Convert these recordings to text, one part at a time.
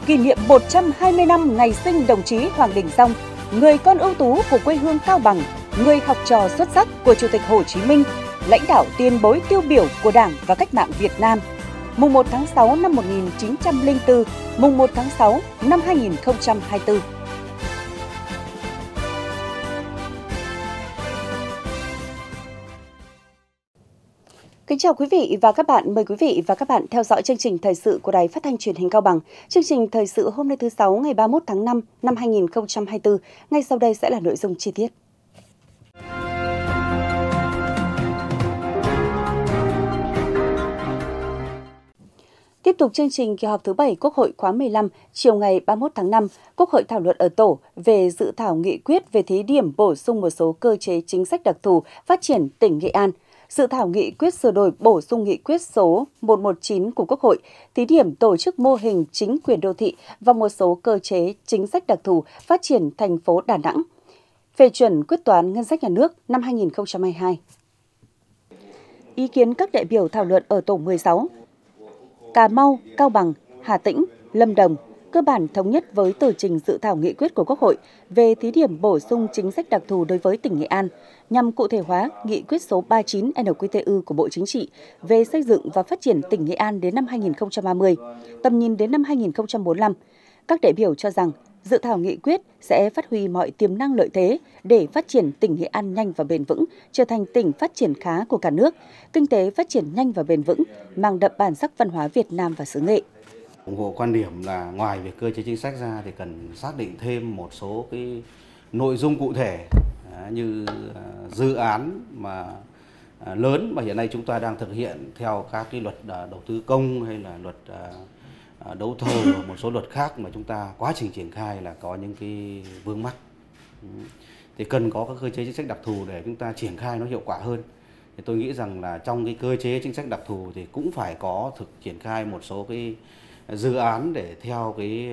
kỷ niệm 120 năm ngày sinh đồng chí Hoàng Đình Dông, người con ưu tú của quê hương Cao Bằng, người học trò xuất sắc của Chủ tịch Hồ Chí Minh, lãnh đạo tiền bối tiêu biểu của Đảng và Cách mạng Việt Nam. Mùng 1 tháng 6 năm 1904, mùng 1 tháng 6 năm 2024. Kính chào quý vị và các bạn. Mời quý vị và các bạn theo dõi chương trình thời sự của Đài Phát thanh Truyền hình Cao Bằng. Chương trình thời sự hôm nay thứ Sáu ngày 31 tháng 5 năm 2024. Ngay sau đây sẽ là nội dung chi tiết. Tiếp tục chương trình kỳ họp thứ 7 Quốc hội khóa 15, chiều ngày 31 tháng 5, Quốc hội thảo luận ở tổ về dự thảo nghị quyết về thí điểm bổ sung một số cơ chế chính sách đặc thù phát triển tỉnh Nghệ An. Dự thảo nghị quyết sửa đổi bổ sung nghị quyết số 119 của Quốc hội, thí điểm tổ chức mô hình chính quyền đô thị và một số cơ chế chính sách đặc thù phát triển thành phố Đà Nẵng, phê chuẩn quyết toán ngân sách nhà nước năm 2022. Ý kiến các đại biểu thảo luận ở tổ 16. Cà Mau, Cao Bằng, Hà Tĩnh, Lâm Đồng cơ bản thống nhất với tờ trình dự thảo nghị quyết của Quốc hội về thí điểm bổ sung chính sách đặc thù đối với tỉnh Nghệ An, nhằm cụ thể hóa nghị quyết số 39 NQTU của Bộ Chính trị về xây dựng và phát triển tỉnh Nghệ An đến năm 2030, tầm nhìn đến năm 2045. Các đại biểu cho rằng dự thảo nghị quyết sẽ phát huy mọi tiềm năng lợi thế để phát triển tỉnh Nghệ An nhanh và bền vững, trở thành tỉnh phát triển khá của cả nước, kinh tế phát triển nhanh và bền vững, mang đậm bản sắc văn hóa Việt Nam và xứ Nghệ. Ủng hộ quan điểm là ngoài việc cơ chế chính sách ra thì cần xác định thêm một số cái nội dung cụ thể như dự án mà lớn mà hiện nay chúng ta đang thực hiện theo các cái luật đầu tư công hay là luật đấu thầu và một số luật khác mà chúng ta quá trình triển khai là có những cái vướng mắc. Thì cần có các cơ chế chính sách đặc thù để chúng ta triển khai nó hiệu quả hơn. Thì tôi nghĩ rằng là trong cái cơ chế chính sách đặc thù thì cũng phải có triển khai một số cái dự án để theo cái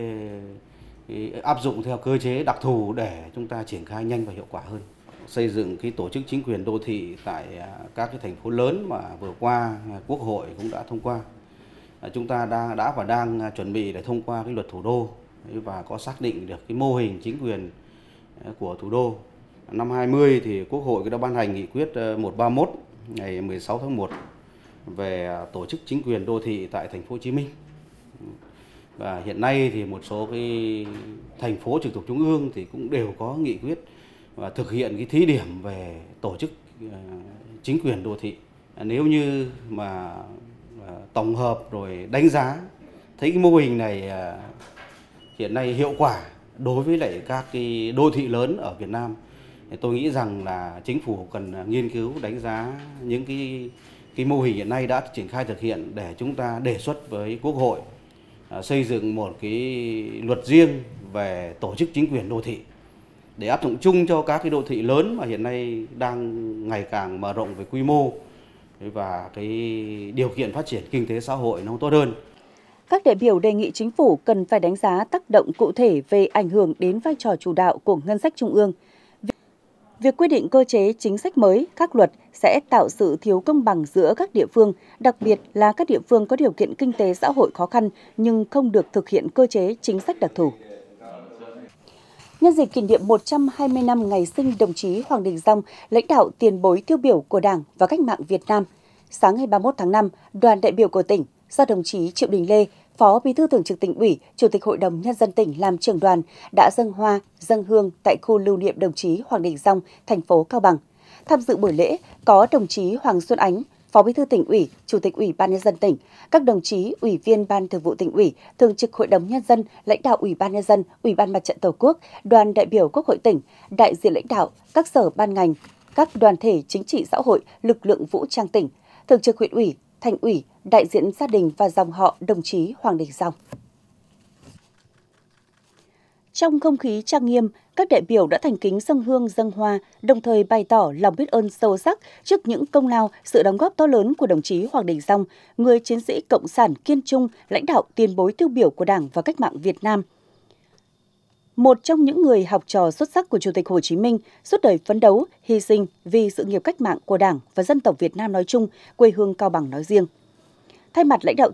áp dụng theo cơ chế đặc thù để chúng ta triển khai nhanh và hiệu quả hơn. Xây dựng cái tổ chức chính quyền đô thị tại các cái thành phố lớn mà vừa qua Quốc hội cũng đã thông qua. Chúng ta đã và đang chuẩn bị để thông qua cái luật thủ đô và có xác định được cái mô hình chính quyền của thủ đô. Năm 20 thì Quốc hội đã ban hành nghị quyết 131 ngày 16 tháng 1 về tổ chức chính quyền đô thị tại thành phố Hồ Chí Minh. Và hiện nay thì một số cái thành phố trực thuộc trung ương thì cũng đều có nghị quyết và thực hiện cái thí điểm về tổ chức chính quyền đô thị. Nếu như mà tổng hợp rồi đánh giá thấy cái mô hình này hiện nay hiệu quả đối với lại các cái đô thị lớn ở Việt Nam, thì tôi nghĩ rằng là chính phủ cần nghiên cứu đánh giá những cái mô hình hiện nay đã triển khai thực hiện để chúng ta đề xuất với Quốc hội xây dựng một cái luật riêng về tổ chức chính quyền đô thị để áp dụng chung cho các cái đô thị lớn mà hiện nay đang ngày càng mở rộng về quy mô và cái điều kiện phát triển kinh tế xã hội nó tốt hơn. Các đại biểu đề nghị chính phủ cần phải đánh giá tác động cụ thể về ảnh hưởng đến vai trò chủ đạo của ngân sách trung ương. Việc quy định cơ chế chính sách mới, các luật sẽ tạo sự thiếu công bằng giữa các địa phương, đặc biệt là các địa phương có điều kiện kinh tế xã hội khó khăn nhưng không được thực hiện cơ chế chính sách đặc thù. Nhân dịp kỷ niệm 120 năm ngày sinh đồng chí Hoàng Đình Dông, lãnh đạo tiền bối tiêu biểu của Đảng và Cách mạng Việt Nam, sáng ngày 31 tháng 5, đoàn đại biểu của tỉnh do đồng chí Triệu Đình Lê, Phó Bí thư Thường trực Tỉnh ủy, Chủ tịch Hội đồng Nhân dân tỉnh làm trưởng đoàn đã dâng hoa, dâng hương tại khu lưu niệm đồng chí Hoàng Đình Dông, thành phố Cao Bằng. Tham dự buổi lễ có đồng chí Hoàng Xuân Ánh, Phó Bí thư Tỉnh ủy, Chủ tịch Ủy ban Nhân dân tỉnh, các đồng chí Ủy viên Ban Thường vụ Tỉnh ủy, Thường trực Hội đồng Nhân dân, lãnh đạo Ủy ban Nhân dân, Ủy ban Mặt trận Tổ quốc, đoàn đại biểu Quốc hội tỉnh, đại diện lãnh đạo các sở ban ngành, các đoàn thể chính trị xã hội, lực lượng vũ trang tỉnh, Thường trực Huyện ủy, Thành ủy, đại diện gia đình và dòng họ đồng chí Hoàng Đình Dông. Trong không khí trang nghiêm, các đại biểu đã thành kính dâng hương dâng hoa, đồng thời bày tỏ lòng biết ơn sâu sắc trước những công lao, sự đóng góp to lớn của đồng chí Hoàng Đình Dông, người chiến sĩ cộng sản kiên trung, lãnh đạo tiền bối tiêu biểu của Đảng và Cách mạng Việt Nam. Một trong những người học trò xuất sắc của Chủ tịch Hồ Chí Minh, suốt đời phấn đấu, hy sinh vì sự nghiệp cách mạng của Đảng và dân tộc Việt Nam nói chung, quê hương Cao Bằng nói riêng. Thay mặt lãnh đạo tỉnh,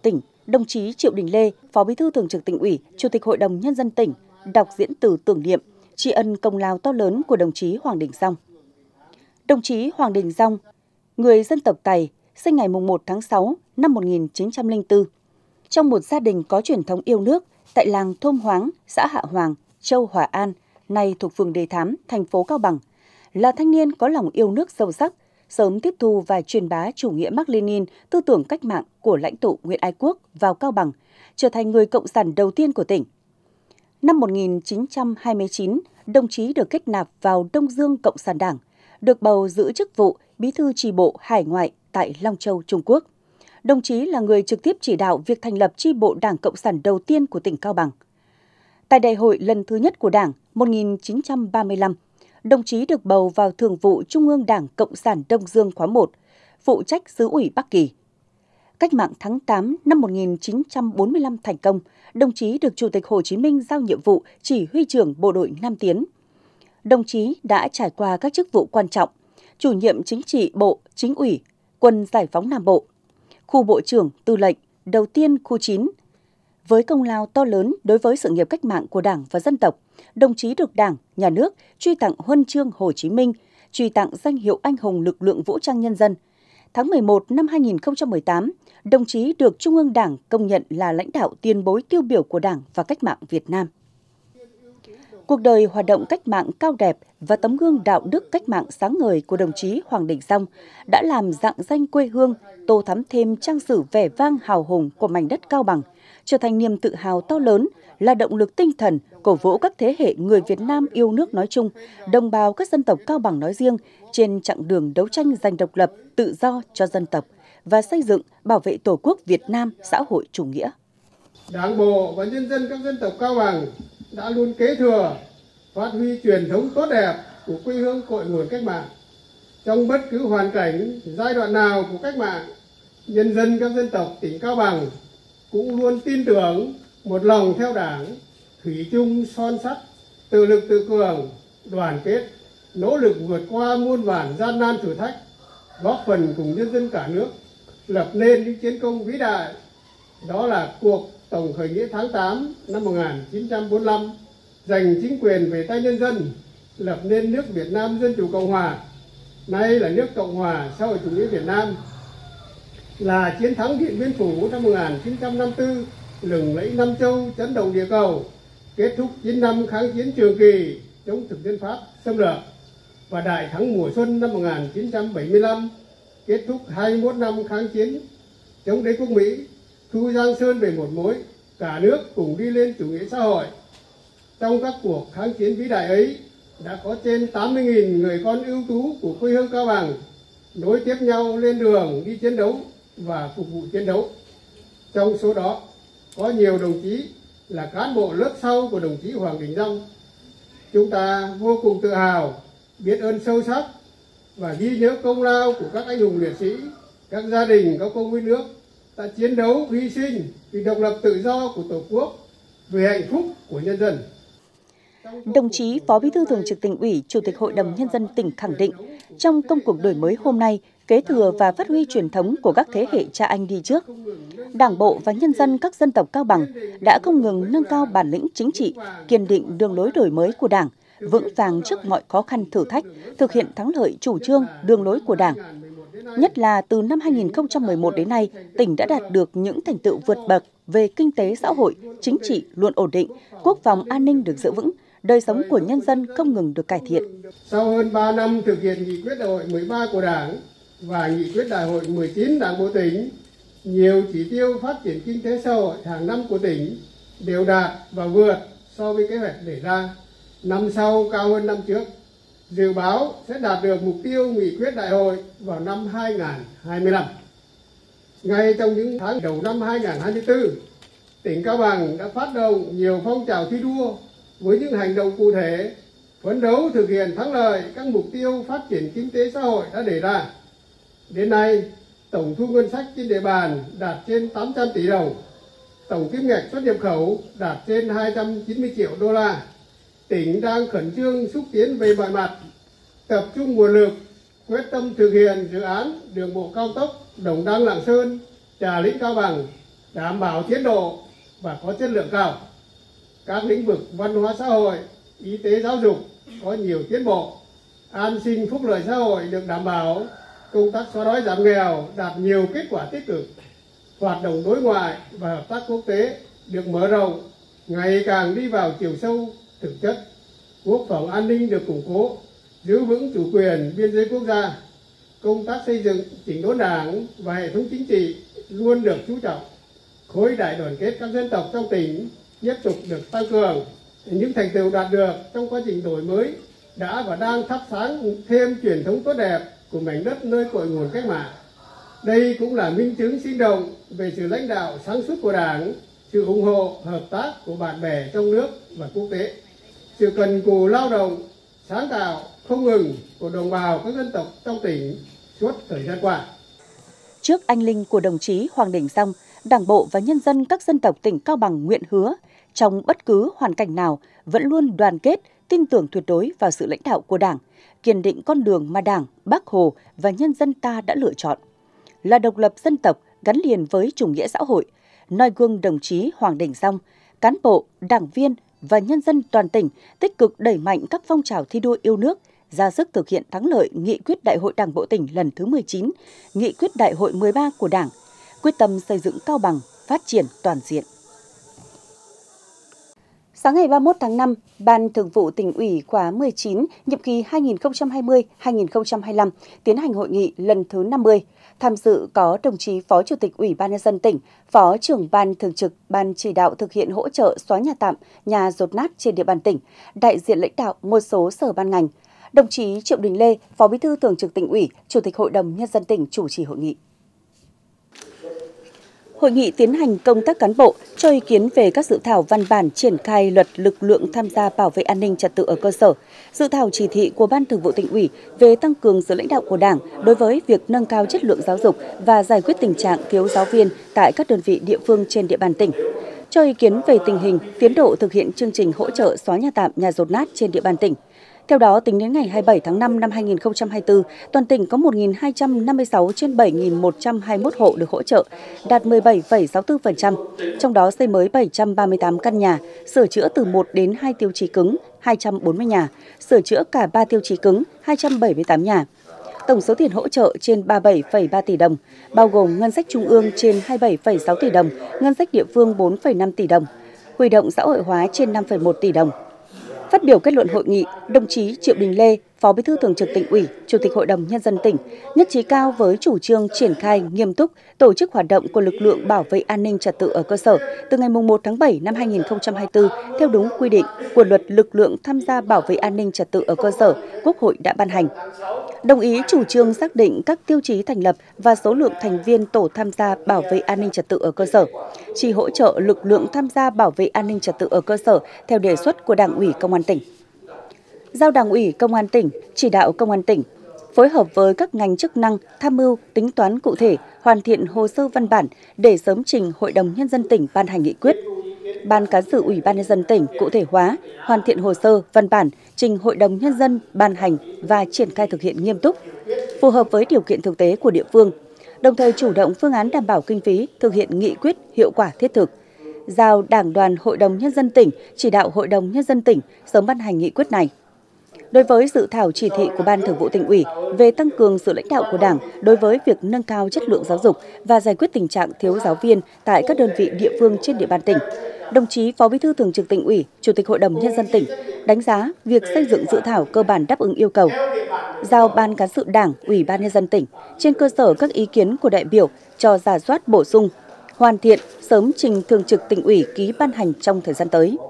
đồng chí Triệu Đình Lê, Phó Bí thư Thường trực Tỉnh ủy, Chủ tịch Hội đồng Nhân dân tỉnh, đọc diễn từ tưởng niệm, tri ân công lao to lớn của đồng chí Hoàng Đình Dong. Đồng chí Hoàng Đình Dong, người dân tộc Tày, sinh ngày 1 tháng 6 năm 1904. Trong một gia đình có truyền thống yêu nước tại làng Thôm Hoáng, xã Hạ Hoàng, Châu Hòa An, nay thuộc phường Đề Thám, thành phố Cao Bằng, là thanh niên có lòng yêu nước sâu sắc, sớm tiếp thu và truyền bá chủ nghĩa Mác-Lênin, tư tưởng cách mạng của lãnh tụ Nguyễn Ái Quốc vào Cao Bằng, trở thành người cộng sản đầu tiên của tỉnh. Năm 1929, đồng chí được kết nạp vào Đông Dương Cộng sản Đảng, được bầu giữ chức vụ Bí thư chi bộ Hải ngoại tại Long Châu, Trung Quốc. Đồng chí là người trực tiếp chỉ đạo việc thành lập chi bộ Đảng Cộng sản đầu tiên của tỉnh Cao Bằng. Tại đại hội lần thứ nhất của Đảng 1935, đồng chí được bầu vào Thường vụ Trung ương Đảng Cộng sản Đông Dương khóa 1, phụ trách xứ ủy Bắc Kỳ. Cách mạng tháng 8 năm 1945 thành công, đồng chí được Chủ tịch Hồ Chí Minh giao nhiệm vụ chỉ huy trưởng bộ đội Nam Tiến. Đồng chí đã trải qua các chức vụ quan trọng, chủ nhiệm chính trị Bộ Chính ủy, Quân Giải phóng Nam Bộ, khu bộ trưởng tư lệnh, đầu tiên khu 9. Với công lao to lớn đối với sự nghiệp cách mạng của Đảng và dân tộc, đồng chí được Đảng, Nhà nước truy tặng Huân chương Hồ Chí Minh, truy tặng danh hiệu Anh hùng lực lượng vũ trang nhân dân. Tháng 11 năm 2018, đồng chí được Trung ương Đảng công nhận là lãnh đạo tiền bối tiêu biểu của Đảng và cách mạng Việt Nam. Cuộc đời hoạt động cách mạng cao đẹp và tấm gương đạo đức cách mạng sáng ngời của đồng chí Hoàng Đình Dong đã làm rạng danh quê hương, tô thắm thêm trang sử vẻ vang hào hùng của mảnh đất Cao Bằng, trở thành niềm tự hào to lớn, là động lực tinh thần, cổ vũ các thế hệ người Việt Nam yêu nước nói chung, đồng bào các dân tộc Cao Bằng nói riêng trên chặng đường đấu tranh giành độc lập, tự do cho dân tộc và xây dựng, bảo vệ Tổ quốc Việt Nam xã hội chủ nghĩa. Đảng bộ và nhân dân các dân tộc Cao Bằng đã luôn kế thừa, phát huy truyền thống tốt đẹp của quê hương cội nguồn cách mạng. Trong bất cứ hoàn cảnh, giai đoạn nào của cách mạng, nhân dân các dân tộc tỉnh Cao Bằng cũng luôn tin tưởng, một lòng theo Đảng, thủy chung son sắt, tự lực tự cường, đoàn kết, nỗ lực vượt qua muôn vàn gian nan thử thách, góp phần cùng nhân dân cả nước lập nên những chiến công vĩ đại. Đó là cuộc tổng khởi nghĩa tháng 8 năm 1945, giành chính quyền về tay nhân dân, lập nên nước Việt Nam Dân Chủ Cộng Hòa, nay là nước Cộng Hòa xã hội chủ nghĩa Việt Nam, là chiến thắng Điện Biên Phủ năm 1954, lừng lẫy Nam Châu, chấn động địa cầu, kết thúc 9 năm kháng chiến trường kỳ chống thực dân Pháp xâm lược, và đại thắng mùa xuân năm 1975, kết thúc 21 năm kháng chiến chống đế quốc Mỹ, thu Giang Sơn về một mối, cả nước cùng đi lên chủ nghĩa xã hội. Trong các cuộc kháng chiến vĩ đại ấy, đã có trên 80.000 người con ưu tú của quê hương Cao Bằng nối tiếp nhau lên đường đi chiến đấu và phục vụ chiến đấu. Trong số đó, có nhiều đồng chí là cán bộ lớp sau của đồng chí Hoàng Đình Dong. Chúng ta vô cùng tự hào, biết ơn sâu sắc và ghi nhớ công lao của các anh hùng liệt sĩ, các gia đình có công với nước đã chiến đấu hy sinh vì độc lập tự do của Tổ quốc, vì hạnh phúc của nhân dân. Đồng chí Phó Bí thư Thường trực Tỉnh ủy, Chủ tịch Hội đồng Nhân dân tỉnh khẳng định, trong công cuộc đổi mới hôm nay, kế thừa và phát huy truyền thống của các thế hệ cha anh đi trước, Đảng bộ và nhân dân các dân tộc Cao Bằng đã không ngừng nâng cao bản lĩnh chính trị, kiên định đường lối đổi mới của Đảng, vững vàng trước mọi khó khăn thử thách, thực hiện thắng lợi chủ trương, đường lối của Đảng. Nhất là từ năm 2011 đến nay, tỉnh đã đạt được những thành tựu vượt bậc về kinh tế xã hội, chính trị luôn ổn định, quốc phòng an ninh được giữ vững, đời sống của nhân dân không ngừng được cải thiện. Sau hơn 3 năm thực hiện nghị quyết đại hội 13 của Đảng và nghị quyết đại hội 19 Đảng bộ tỉnh, nhiều chỉ tiêu phát triển kinh tế xã hội hàng năm của tỉnh đều đạt và vượt so với kế hoạch đề ra. Năm sau cao hơn năm trước. Dự báo sẽ đạt được mục tiêu nghị quyết đại hội vào năm 2025. Ngay trong những tháng đầu năm 2024, tỉnh Cao Bằng đã phát động nhiều phong trào thi đua với những hành động cụ thể, phấn đấu thực hiện thắng lợi các mục tiêu phát triển kinh tế xã hội đã đề ra. Đến nay, tổng thu ngân sách trên địa bàn đạt trên 800 tỷ đồng, tổng kim ngạch xuất nhập khẩu đạt trên 290 triệu đô la. Tỉnh đang khẩn trương xúc tiến về mọi mặt, tập trung nguồn lực, quyết tâm thực hiện dự án đường bộ cao tốc Đồng Đăng - Lạng Sơn, Trà Lĩnh - Cao Bằng, đảm bảo tiến độ và có chất lượng cao. Các lĩnh vực văn hóa xã hội, y tế giáo dục có nhiều tiến bộ, an sinh phúc lợi xã hội được đảm bảo, công tác xóa đói giảm nghèo đạt nhiều kết quả tích cực, hoạt động đối ngoại và hợp tác quốc tế được mở rộng, ngày càng đi vào chiều sâu thực chất, quốc phòng an ninh được củng cố, giữ vững chủ quyền biên giới quốc gia, công tác xây dựng chỉnh đốn đảng và hệ thống chính trị luôn được chú trọng. Khối đại đoàn kết các dân tộc trong tỉnh tiếp tục được tăng cường. Những thành tựu đạt được trong quá trình đổi mới đã và đang thắp sáng thêm truyền thống tốt đẹp của mảnh đất nơi cội nguồn cách mạng. Đây cũng là minh chứng sinh động về sự lãnh đạo sáng suốt của Đảng, sự ủng hộ, hợp tác của bạn bè trong nước và quốc tế, sự cần cù lao động, sáng tạo không ngừng của đồng bào các dân tộc trong tỉnh suốt thời gian qua. Trước anh linh của đồng chí Hoàng Đình Dông, Đảng bộ và nhân dân các dân tộc tỉnh Cao Bằng nguyện hứa trong bất cứ hoàn cảnh nào vẫn luôn đoàn kết, tin tưởng tuyệt đối vào sự lãnh đạo của Đảng, kiên định con đường mà Đảng, Bác Hồ và nhân dân ta đã lựa chọn, là độc lập dân tộc gắn liền với chủ nghĩa xã hội, noi gương đồng chí Hoàng Đình Dông, cán bộ, đảng viên và nhân dân toàn tỉnh tích cực đẩy mạnh các phong trào thi đua yêu nước, ra sức thực hiện thắng lợi nghị quyết Đại hội Đảng bộ tỉnh lần thứ 19, nghị quyết Đại hội 13 của Đảng, quyết tâm xây dựng Cao Bằng phát triển toàn diện. Sáng ngày 31 tháng 5, Ban Thường vụ Tỉnh ủy khóa 19, nhiệm kỳ 2020-2025 tiến hành hội nghị lần thứ 50. Tham dự có đồng chí Phó Chủ tịch Ủy ban nhân dân tỉnh, Phó trưởng Ban Thường trực Ban chỉ đạo thực hiện hỗ trợ xóa nhà tạm, nhà dột nát trên địa bàn tỉnh, đại diện lãnh đạo một số sở ban ngành. Đồng chí Triệu Đình Lê, Phó Bí thư Thường trực Tỉnh ủy, Chủ tịch Hội đồng Nhân dân tỉnh chủ trì hội nghị. Hội nghị tiến hành công tác cán bộ, cho ý kiến về các dự thảo văn bản triển khai luật lực lượng tham gia bảo vệ an ninh trật tự ở cơ sở, dự thảo chỉ thị của Ban Thường vụ Tỉnh ủy về tăng cường sự lãnh đạo của Đảng đối với việc nâng cao chất lượng giáo dục và giải quyết tình trạng thiếu giáo viên tại các đơn vị địa phương trên địa bàn tỉnh. Cho ý kiến về tình hình, tiến độ thực hiện chương trình hỗ trợ xóa nhà tạm, nhà dột nát trên địa bàn tỉnh. Theo đó, tính đến ngày 27 tháng 5 năm 2024, toàn tỉnh có 1.256 trên 7.121 hộ được hỗ trợ, đạt 17,64%, trong đó xây mới 738 căn nhà, sửa chữa từ 1 đến 2 tiêu chí cứng, 240 nhà, sửa chữa cả 3 tiêu chí cứng, 278 nhà. Tổng số tiền hỗ trợ trên 37,3 tỷ đồng, bao gồm ngân sách trung ương trên 27,6 tỷ đồng, ngân sách địa phương 4,5 tỷ đồng, huy động xã hội hóa trên 5,1 tỷ đồng. Phát biểu kết luận hội nghị, đồng chí Triệu Đình Lê, Phó Bí thư Thường trực Tỉnh ủy, Chủ tịch Hội đồng Nhân dân tỉnh, nhất trí cao với chủ trương triển khai nghiêm túc tổ chức hoạt động của lực lượng bảo vệ an ninh trật tự ở cơ sở từ ngày 1 tháng 7 năm 2024 theo đúng quy định của Luật lực lượng tham gia bảo vệ an ninh trật tự ở cơ sở Quốc hội đã ban hành. Đồng ý chủ trương xác định các tiêu chí thành lập và số lượng thành viên tổ tham gia bảo vệ an ninh trật tự ở cơ sở, chỉ hỗ trợ lực lượng tham gia bảo vệ an ninh trật tự ở cơ sở theo đề xuất của Đảng ủy Công an tỉnh. Giao Đảng ủy Công an tỉnh chỉ đạo Công an tỉnh phối hợp với các ngành chức năng tham mưu tính toán cụ thể, hoàn thiện hồ sơ văn bản để sớm trình Hội đồng Nhân dân tỉnh ban hành nghị quyết. Ban cán sự Ủy ban Nhân dân tỉnh cụ thể hóa, hoàn thiện hồ sơ văn bản trình Hội đồng Nhân dân ban hành và triển khai thực hiện nghiêm túc, phù hợp với điều kiện thực tế của địa phương, đồng thời chủ động phương án đảm bảo kinh phí thực hiện nghị quyết hiệu quả thiết thực. Giao Đảng đoàn Hội đồng Nhân dân tỉnh chỉ đạo Hội đồng Nhân dân tỉnh sớm ban hành nghị quyết này. Đối với dự thảo chỉ thị của Ban Thường vụ Tỉnh ủy về tăng cường sự lãnh đạo của Đảng đối với việc nâng cao chất lượng giáo dục và giải quyết tình trạng thiếu giáo viên tại các đơn vị địa phương trên địa bàn tỉnh, đồng chí Phó Bí thư Thường trực Tỉnh ủy, Chủ tịch Hội đồng Nhân dân tỉnh đánh giá việc xây dựng dự thảo cơ bản đáp ứng yêu cầu. Giao Ban cán sự Đảng, Ủy ban Nhân dân tỉnh trên cơ sở các ý kiến của đại biểu cho rà soát bổ sung, hoàn thiện, sớm trình Thường trực Tỉnh ủy ký ban hành trong thời gian tới.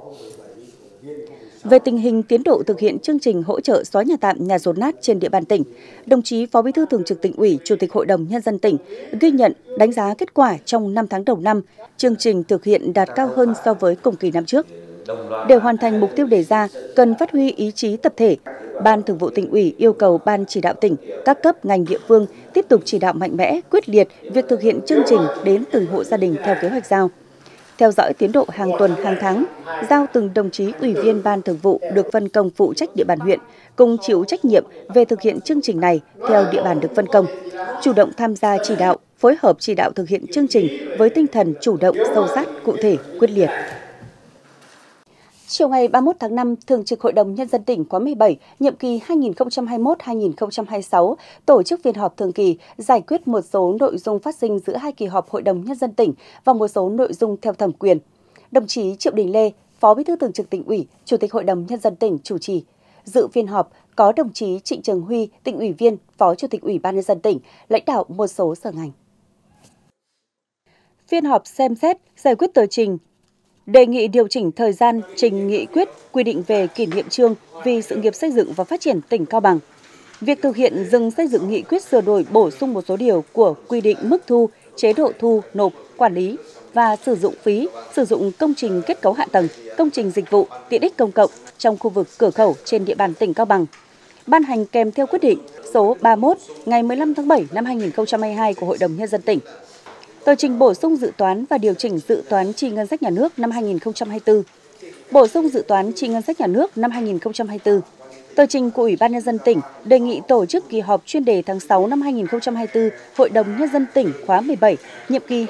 Về tình hình tiến độ thực hiện chương trình hỗ trợ xóa nhà tạm, nhà dột nát trên địa bàn tỉnh, đồng chí Phó Bí thư Thường trực Tỉnh ủy, Chủ tịch Hội đồng Nhân dân tỉnh ghi nhận, đánh giá kết quả trong 5 tháng đầu năm, chương trình thực hiện đạt cao hơn so với cùng kỳ năm trước. Để hoàn thành mục tiêu đề ra, cần phát huy ý chí tập thể. Ban Thường vụ Tỉnh ủy yêu cầu Ban chỉ đạo tỉnh, các cấp ngành địa phương tiếp tục chỉ đạo mạnh mẽ, quyết liệt việc thực hiện chương trình đến từng hộ gia đình theo kế hoạch giao. Theo dõi tiến độ hàng tuần, hàng tháng, giao từng đồng chí ủy viên Ban Thường vụ được phân công phụ trách địa bàn huyện, cùng chịu trách nhiệm về thực hiện chương trình này theo địa bàn được phân công, chủ động tham gia chỉ đạo, phối hợp chỉ đạo thực hiện chương trình với tinh thần chủ động, sâu sát, cụ thể, quyết liệt. Chiều ngày 31 tháng 5, Thường trực Hội đồng Nhân dân tỉnh khóa 17, nhiệm kỳ 2021-2026 tổ chức phiên họp thường kỳ giải quyết một số nội dung phát sinh giữa hai kỳ họp Hội đồng Nhân dân tỉnh và một số nội dung theo thẩm quyền. Đồng chí Triệu Đình Lê, Phó Bí thư Thường trực Tỉnh ủy, Chủ tịch Hội đồng Nhân dân tỉnh chủ trì. Dự phiên họp có đồng chí Trịnh Trường Huy, Tỉnh ủy viên, Phó Chủ tịch Ủy ban Nhân dân tỉnh, lãnh đạo một số sở ngành. Phiên họp xem xét giải quyết tờ trình đề nghị điều chỉnh thời gian trình nghị quyết quy định về kỷ niệm chương vì sự nghiệp xây dựng và phát triển tỉnh Cao Bằng. Việc thực hiện dừng xây dựng nghị quyết sửa đổi bổ sung một số điều của quy định mức thu, chế độ thu, nộp, quản lý và sử dụng phí, sử dụng công trình kết cấu hạ tầng, công trình dịch vụ, tiện ích công cộng trong khu vực cửa khẩu trên địa bàn tỉnh Cao Bằng. Ban hành kèm theo quyết định số 31 ngày 15 tháng 7 năm 2022 của Hội đồng Nhân dân tỉnh. Tờ trình bổ sung dự toán và điều chỉnh dự toán chi ngân sách nhà nước năm 2024, bổ sung dự toán chi ngân sách nhà nước năm 2024. Tờ trình của Ủy ban Nhân dân tỉnh đề nghị tổ chức kỳ họp chuyên đề tháng 6 năm 2024 Hội đồng Nhân dân tỉnh khóa 17, nhiệm kỳ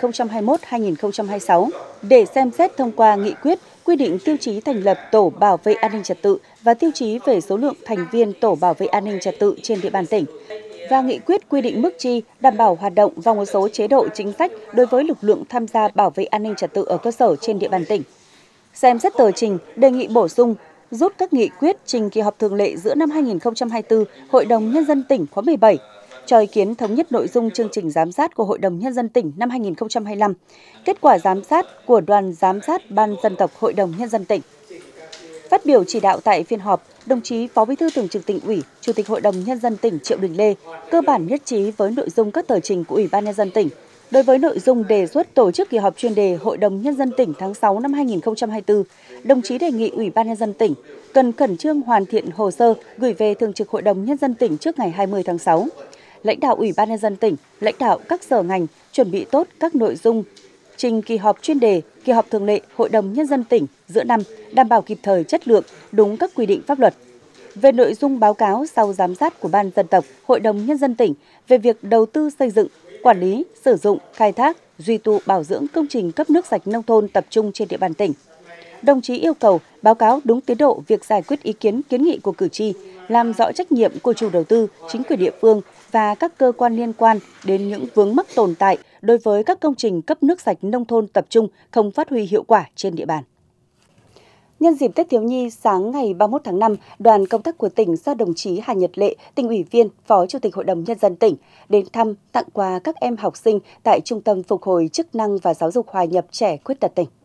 2021-2026 để xem xét thông qua nghị quyết quy định tiêu chí thành lập tổ bảo vệ an ninh trật tự và tiêu chí về số lượng thành viên tổ bảo vệ an ninh trật tự trên địa bàn tỉnh, và nghị quyết quy định mức chi đảm bảo hoạt động và một số chế độ chính sách đối với lực lượng tham gia bảo vệ an ninh trật tự ở cơ sở trên địa bàn tỉnh. Xem xét tờ trình đề nghị bổ sung, rút các nghị quyết trình kỳ họp thường lệ giữa năm 2024 Hội đồng Nhân dân tỉnh khóa 17, cho ý kiến thống nhất nội dung chương trình giám sát của Hội đồng Nhân dân tỉnh năm 2025, kết quả giám sát của đoàn giám sát Ban dân tộc Hội đồng Nhân dân tỉnh. Phát biểu chỉ đạo tại phiên họp, đồng chí Phó Bí thư Thường trực Tỉnh ủy, Chủ tịch Hội đồng Nhân dân tỉnh Triệu Đình Lê cơ bản nhất trí với nội dung các tờ trình của Ủy ban Nhân dân tỉnh. Đối với nội dung đề xuất tổ chức kỳ họp chuyên đề Hội đồng Nhân dân tỉnh tháng 6 năm 2024, đồng chí đề nghị Ủy ban Nhân dân tỉnh cần khẩn trương hoàn thiện hồ sơ gửi về Thường trực Hội đồng Nhân dân tỉnh trước ngày 20 tháng 6. Lãnh đạo Ủy ban Nhân dân tỉnh, lãnh đạo các sở ngành chuẩn bị tốt các nội dung trình kỳ họp chuyên đề, kỳ họp thường lệ Hội đồng Nhân dân tỉnh giữa năm, đảm bảo kịp thời, chất lượng, đúng các quy định pháp luật. Về nội dung báo cáo sau giám sát của Ban dân tộc, Hội đồng Nhân dân tỉnh về việc đầu tư xây dựng, quản lý, sử dụng, khai thác, duy tu bảo dưỡng công trình cấp nước sạch nông thôn tập trung trên địa bàn tỉnh. Đồng chí yêu cầu báo cáo đúng tiến độ việc giải quyết ý kiến kiến nghị của cử tri, làm rõ trách nhiệm của chủ đầu tư, chính quyền địa phương và các cơ quan liên quan đến những vướng mắc tồn tại đối với các công trình cấp nước sạch nông thôn tập trung không phát huy hiệu quả trên địa bàn. Nhân dịp Tết Thiếu nhi, sáng ngày 31 tháng 5, đoàn công tác của tỉnh do đồng chí Hà Nhật Lệ, Tỉnh ủy viên, Phó Chủ tịch Hội đồng Nhân dân tỉnh, đến thăm, tặng quà các em học sinh tại Trung tâm Phục hồi chức năng và Giáo dục hòa nhập trẻ khuyết tật tỉnh.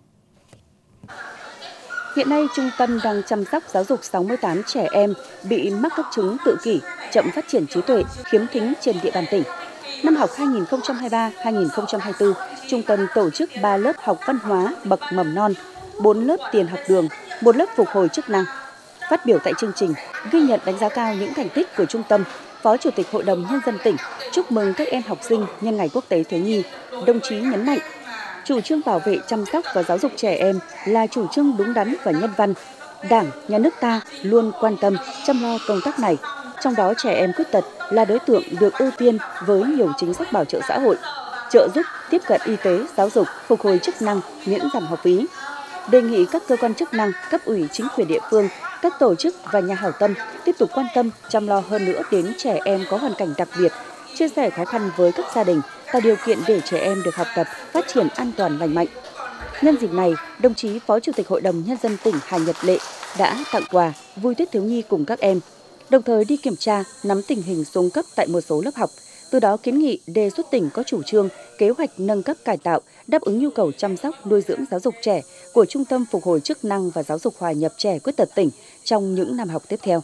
Hiện nay, trung tâm đang chăm sóc giáo dục 68 trẻ em bị mắc các chứng tự kỷ, chậm phát triển trí tuệ, khiếm thính trên địa bàn tỉnh. Năm học 2023-2024, trung tâm tổ chức 3 lớp học văn hóa bậc mầm non, 4 lớp tiền học đường, 1 lớp phục hồi chức năng. Phát biểu tại chương trình, ghi nhận đánh giá cao những thành tích của trung tâm, Phó Chủ tịch Hội đồng Nhân dân tỉnh chúc mừng các em học sinh nhân ngày Quốc tế Thiếu nhi. Đồng chí nhấn mạnh, chủ trương bảo vệ, chăm sóc và giáo dục trẻ em là chủ trương đúng đắn và nhân văn. Đảng, Nhà nước ta luôn quan tâm, chăm lo công tác này. Trong đó trẻ em khuyết tật là đối tượng được ưu tiên với nhiều chính sách bảo trợ xã hội, trợ giúp tiếp cận y tế, giáo dục, phục hồi chức năng, miễn giảm học phí. Đề nghị các cơ quan chức năng, cấp ủy chính quyền địa phương, các tổ chức và nhà hảo tâm tiếp tục quan tâm, chăm lo hơn nữa đến trẻ em có hoàn cảnh đặc biệt, chia sẻ khó khăn với các gia đình, tạo điều kiện để trẻ em được học tập, phát triển an toàn lành mạnh. Nhân dịp này, đồng chí Phó Chủ tịch Hội đồng Nhân dân tỉnh Hà Nhật Lệ đã tặng quà vui Tết thiếu nhi cùng các em, đồng thời đi kiểm tra, nắm tình hình xuống cấp tại một số lớp học, từ đó kiến nghị đề xuất tỉnh có chủ trương, kế hoạch nâng cấp cải tạo, đáp ứng nhu cầu chăm sóc, nuôi dưỡng giáo dục trẻ của Trung tâm Phục hồi chức năng và Giáo dục hòa nhập trẻ khuyết tật tỉnh trong những năm học tiếp theo.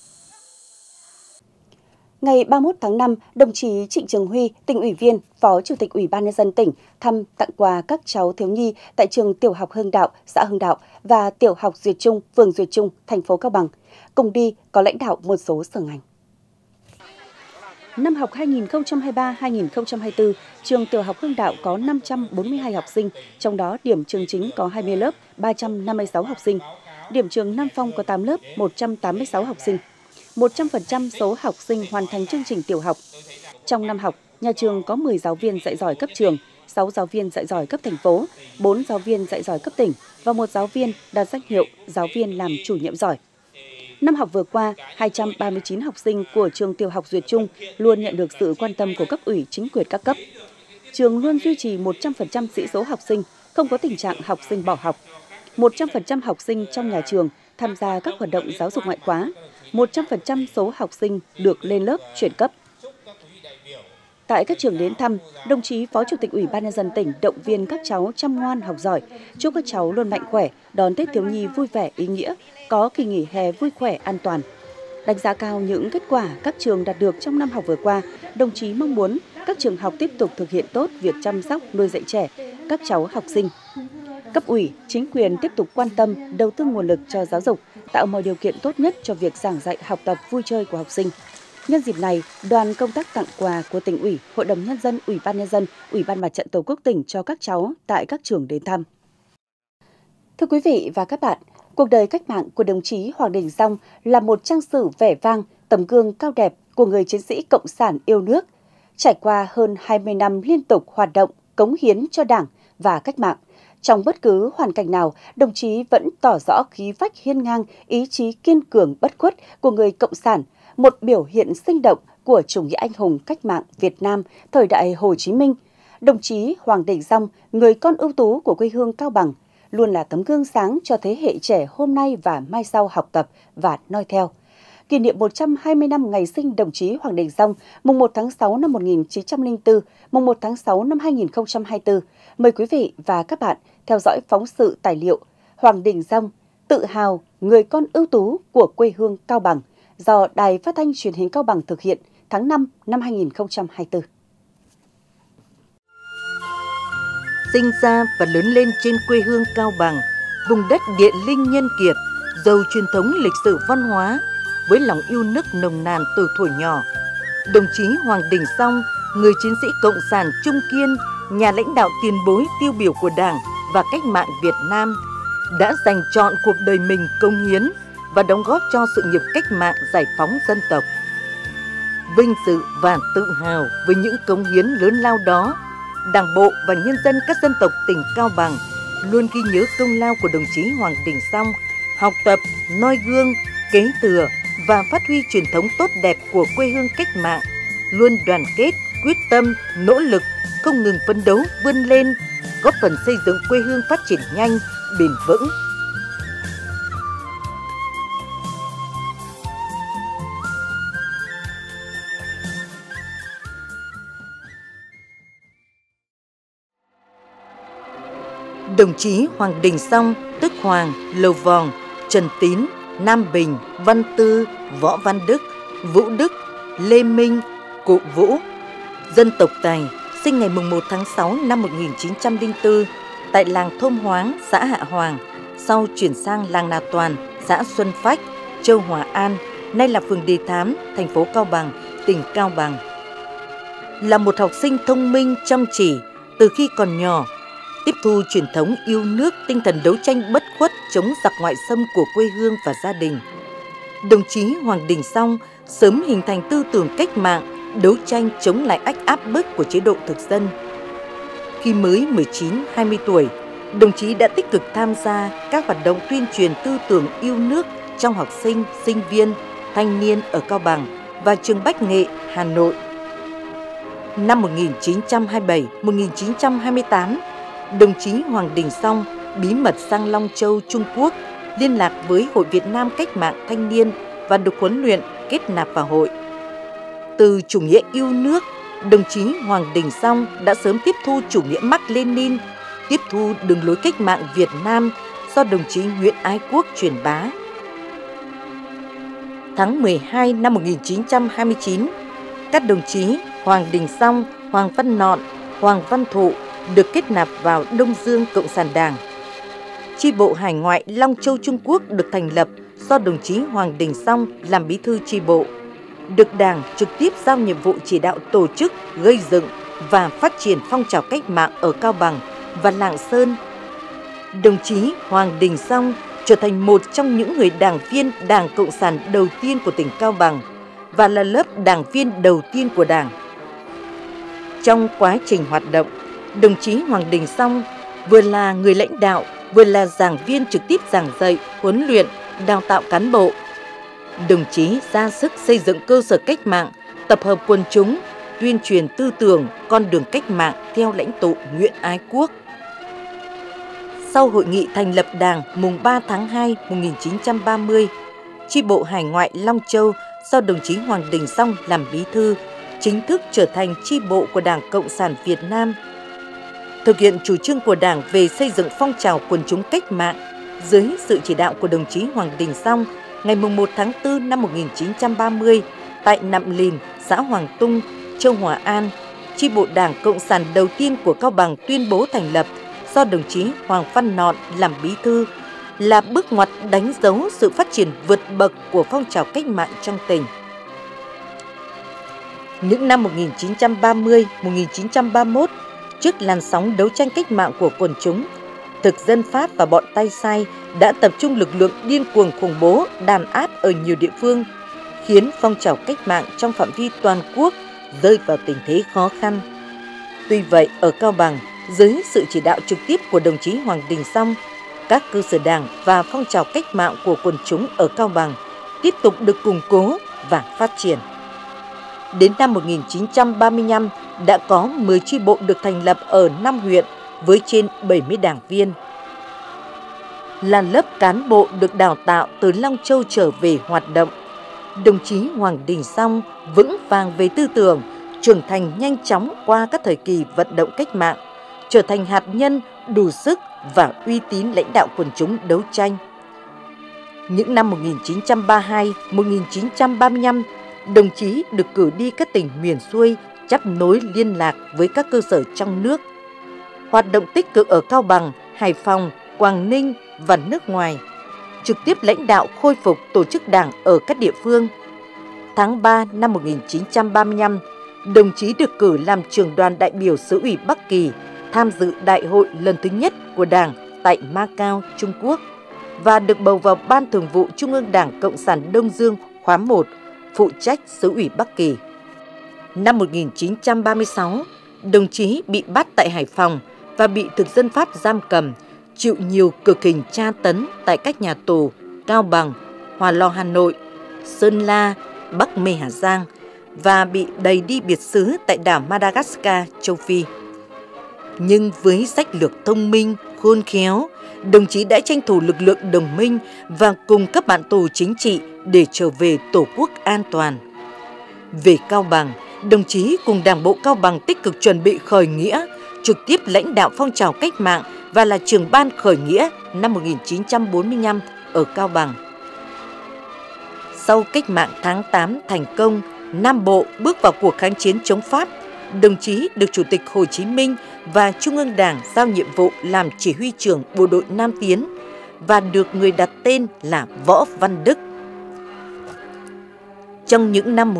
Ngày 31 tháng 5, đồng chí Trịnh Trường Huy, Tỉnh ủy viên, Phó Chủ tịch Ủy ban Nhân dân tỉnh thăm tặng quà các cháu thiếu nhi tại trường Tiểu học Hưng Đạo, xã Hưng Đạo và Tiểu học Duyệt Trung, phường Duyệt Trung, thành phố Cao Bằng. Cùng đi có lãnh đạo một số sở ngành. Năm học 2023-2024, trường Tiểu học Hưng Đạo có 542 học sinh, trong đó điểm trường chính có 20 lớp, 356 học sinh. Điểm trường Nam Phong có 8 lớp, 186 học sinh. 100% số học sinh hoàn thành chương trình tiểu học. Trong năm học, nhà trường có 10 giáo viên dạy giỏi cấp trường, 6 giáo viên dạy giỏi cấp thành phố, 4 giáo viên dạy giỏi cấp tỉnh và 1 giáo viên đạt danh hiệu giáo viên làm chủ nhiệm giỏi. Năm học vừa qua, 239 học sinh của trường tiểu học Duyệt Trung luôn nhận được sự quan tâm của cấp ủy chính quyền các cấp. Trường luôn duy trì 100% sĩ số học sinh, không có tình trạng học sinh bỏ học. 100% học sinh trong nhà trường tham gia các hoạt động giáo dục ngoại khóa. 100% số học sinh được lên lớp chuyển cấp. Tại các trường đến thăm, đồng chí Phó Chủ tịch Ủy ban Nhân dân tỉnh động viên các cháu chăm ngoan học giỏi, chúc các cháu luôn mạnh khỏe, đón Tết thiếu nhi vui vẻ ý nghĩa, có kỳ nghỉ hè vui khỏe an toàn. Đánh giá cao những kết quả các trường đạt được trong năm học vừa qua, đồng chí mong muốn các trường học tiếp tục thực hiện tốt việc chăm sóc nuôi dạy trẻ, các cháu học sinh. Cấp ủy, chính quyền tiếp tục quan tâm, đầu tư nguồn lực cho giáo dục, tạo mọi điều kiện tốt nhất cho việc giảng dạy, học tập, vui chơi của học sinh. Nhân dịp này, đoàn công tác tặng quà của tỉnh ủy, Hội đồng Nhân dân, Ủy ban Nhân dân, Ủy ban Mặt trận Tổ quốc tỉnh cho các cháu tại các trường đến thăm. Thưa quý vị và các bạn, cuộc đời cách mạng của đồng chí Hoàng Đình Dong là một trang sử vẻ vang, tấm gương cao đẹp của người chiến sĩ cộng sản yêu nước. Trải qua hơn 20 năm liên tục hoạt động, cống hiến cho Đảng và cách mạng, trong bất cứ hoàn cảnh nào, đồng chí vẫn tỏ rõ khí phách hiên ngang, ý chí kiên cường bất khuất của người cộng sản, một biểu hiện sinh động của chủ nghĩa anh hùng cách mạng Việt Nam thời đại Hồ Chí Minh. Đồng chí Hoàng Đình Dong, người con ưu tú của quê hương Cao Bằng, luôn là tấm gương sáng cho thế hệ trẻ hôm nay và mai sau học tập và noi theo. Kỷ niệm 120 năm ngày sinh đồng chí Hoàng Đình Dong, mùng 1 tháng 6 năm 1904, mùng 1 tháng 6 năm 2024. Mời quý vị và các bạn theo dõi phóng sự tài liệu Hoàng Đình Dong, tự hào người con ưu tú của quê hương Cao Bằng do Đài Phát thanh Truyền hình Cao Bằng thực hiện tháng 5 năm 2024. Sinh ra và lớn lên trên quê hương Cao Bằng, vùng đất địa linh nhân kiệt, giàu truyền thống lịch sử văn hóa, với lòng yêu nước nồng nàn từ thuở nhỏ, đồng chí Hoàng Đình Dong, người chiến sĩ cộng sản trung kiên, nhà lãnh đạo tiền bối tiêu biểu của Đảng và cách mạng Việt Nam, đã dành trọn cuộc đời mình cống hiến và đóng góp cho sự nghiệp cách mạng giải phóng dân tộc. Vinh dự và tự hào với những cống hiến lớn lao đó, Đảng bộ và nhân dân các dân tộc tỉnh Cao Bằng luôn ghi nhớ công lao của đồng chí Hoàng Đình Dong, học tập, noi gương, kế thừa và phát huy truyền thống tốt đẹp của quê hương cách mạng, luôn đoàn kết, quyết tâm, nỗ lực, không ngừng phấn đấu vươn lên, góp phần xây dựng quê hương phát triển nhanh, bền vững. Đồng chí Hoàng Đình Dong, tức Hoàng, Lầu Vòng, Trần Tín, Nam Bình, Văn Tư, Võ Văn Đức, Vũ Đức, Lê Minh, Cụ Vũ, dân tộc Tài, sinh ngày 1 tháng 6 năm 1904 tại làng Thôm Hoáng, xã Hạ Hoàng, sau chuyển sang làng Nà Toàn, xã Xuân Phách, Châu Hòa An, nay là phường Đề Thám, thành phố Cao Bằng, tỉnh Cao Bằng. Là một học sinh thông minh, chăm chỉ, từ khi còn nhỏ, tiếp thu truyền thống yêu nước, tinh thần đấu tranh bất khuất chống giặc ngoại xâm của quê hương và gia đình. Đồng chí Hoàng Đình Dong sớm hình thành tư tưởng cách mạng, đấu tranh chống lại áp bức của chế độ thực dân. Khi mới 19-20 tuổi, đồng chí đã tích cực tham gia các hoạt động tuyên truyền tư tưởng yêu nước trong học sinh, sinh viên, thanh niên ở Cao Bằng và trường Bách Nghệ, Hà Nội. Năm 1927-1928, đồng chí Hoàng Đình Dong bí mật sang Long Châu, Trung Quốc, liên lạc với Hội Việt Nam Cách mạng Thanh niên và được huấn luyện kết nạp vào hội. Từ chủ nghĩa yêu nước, đồng chí Hoàng Đình Dong đã sớm tiếp thu chủ nghĩa Mác Lênin, tiếp thu đường lối cách mạng Việt Nam do đồng chí Nguyễn Ái Quốc truyền bá. Tháng 12 năm 1929, các đồng chí Hoàng Đình Dong, Hoàng Văn Nọn, Hoàng Văn Thụ được kết nạp vào Đông Dương Cộng sản Đảng. Chi bộ hải ngoại Long Châu Trung Quốc được thành lập do đồng chí Hoàng Đình Dong làm bí thư chi bộ, được Đảng trực tiếp giao nhiệm vụ chỉ đạo tổ chức, gây dựng và phát triển phong trào cách mạng ở Cao Bằng và Lạng Sơn. Đồng chí Hoàng Đình Dong trở thành một trong những người đảng viên Đảng Cộng sản đầu tiên của tỉnh Cao Bằng và là lớp đảng viên đầu tiên của Đảng. Trong quá trình hoạt động, đồng chí Hoàng Đình Song vừa là người lãnh đạo, vừa là giảng viên trực tiếp giảng dạy, huấn luyện, đào tạo cán bộ. Đồng chí ra sức xây dựng cơ sở cách mạng, tập hợp quần chúng, tuyên truyền tư tưởng, con đường cách mạng theo lãnh tụ Nguyễn Ái Quốc. Sau hội nghị thành lập Đảng mùng 3 tháng 2 1930, chi bộ Hải ngoại Long Châu do đồng chí Hoàng Đình Song làm bí thư, chính thức trở thành chi bộ của Đảng Cộng sản Việt Nam. Thực hiện chủ trương của Đảng về xây dựng phong trào quần chúng cách mạng, dưới sự chỉ đạo của đồng chí Hoàng Đình Song, ngày 1 tháng 4 năm 1930, tại Nậm Lìn, xã Hoàng Tung, Châu Hòa An, chi bộ Đảng Cộng sản đầu tiên của Cao Bằng tuyên bố thành lập do đồng chí Hoàng Văn Nọn làm bí thư, là bước ngoặt đánh dấu sự phát triển vượt bậc của phong trào cách mạng trong tỉnh. Những năm 1930-1931, trước làn sóng đấu tranh cách mạng của quần chúng, thực dân Pháp và bọn tay sai đã tập trung lực lượng điên cuồng khủng bố, đàn áp ở nhiều địa phương, khiến phong trào cách mạng trong phạm vi toàn quốc rơi vào tình thế khó khăn. Tuy vậy, ở Cao Bằng, dưới sự chỉ đạo trực tiếp của đồng chí Hoàng Đình Song, các cơ sở đảng và phong trào cách mạng của quần chúng ở Cao Bằng tiếp tục được củng cố và phát triển. Đến năm 1935, đã có 10 chi bộ được thành lập ở 5 huyện với trên 70 đảng viên. Là lớp cán bộ được đào tạo từ Long Châu trở về hoạt động, đồng chí Hoàng Đình Song vững vàng về tư tưởng, trưởng thành nhanh chóng qua các thời kỳ vận động cách mạng, trở thành hạt nhân đủ sức và uy tín lãnh đạo quần chúng đấu tranh. Những năm 1932-1935, đồng chí được cử đi các tỉnh miền xuôi, chắp nối liên lạc với các cơ sở trong nước. Hoạt động tích cực ở Cao Bằng, Hải Phòng, Quảng Ninh và nước ngoài, trực tiếp lãnh đạo khôi phục tổ chức đảng ở các địa phương. Tháng 3 năm 1935, đồng chí được cử làm trưởng đoàn đại biểu xứ ủy Bắc Kỳ tham dự đại hội lần thứ nhất của Đảng tại Macau, Trung Quốc và được bầu vào Ban Thường vụ Trung ương Đảng Cộng sản Đông Dương khóa 1, phụ trách xứ ủy Bắc Kỳ. Năm 1936, đồng chí bị bắt tại Hải Phòng và bị thực dân Pháp giam cầm, chịu nhiều cực hình tra tấn tại các nhà tù Cao Bằng, Hòa Lò Hà Nội, Sơn La, Bắc Mê Hà Giang và bị đày đi biệt xứ tại đảo Madagascar, châu Phi. Nhưng với sách lược thông minh, khôn khéo, đồng chí đã tranh thủ lực lượng đồng minh và cùng các bạn tù chính trị để trở về Tổ quốc an toàn. Về Cao Bằng, đồng chí cùng Đảng bộ Cao Bằng tích cực chuẩn bị khởi nghĩa, trực tiếp lãnh đạo phong trào cách mạng và là trưởng ban khởi nghĩa năm 1945 ở Cao Bằng. Sau cách mạng tháng 8 thành công, Nam Bộ bước vào cuộc kháng chiến chống Pháp, đồng chí được Chủ tịch Hồ Chí Minh và Trung ương Đảng giao nhiệm vụ làm chỉ huy trưởng bộ đội Nam Tiến và được người đặt tên là Võ Văn Đức. Trong những năm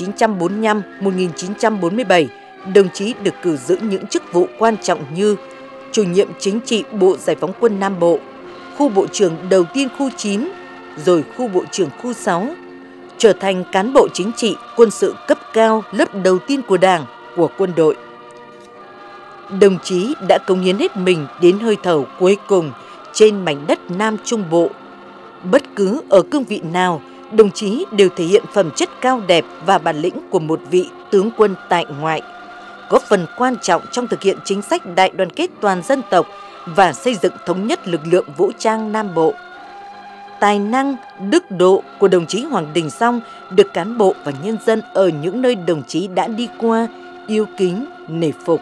1945-1947, đồng chí được cử giữ những chức vụ quan trọng như chủ nhiệm chính trị Bộ Giải phóng quân Nam Bộ, khu bộ trưởng đầu tiên khu 9, rồi khu bộ trưởng khu 6, trở thành cán bộ chính trị quân sự cấp cao lớp đầu tiên của Đảng, của quân đội. Đồng chí đã cống hiến hết mình đến hơi thở cuối cùng trên mảnh đất Nam Trung Bộ. Bất cứ ở cương vị nào, đồng chí đều thể hiện phẩm chất cao đẹp và bản lĩnh của một vị tướng quân tại ngoại, góp phần quan trọng trong thực hiện chính sách đại đoàn kết toàn dân tộc và xây dựng thống nhất lực lượng vũ trang Nam Bộ. Tài năng, đức độ của đồng chí Hoàng Đình Song được cán bộ và nhân dân ở những nơi đồng chí đã đi qua yêu kính, nể phục.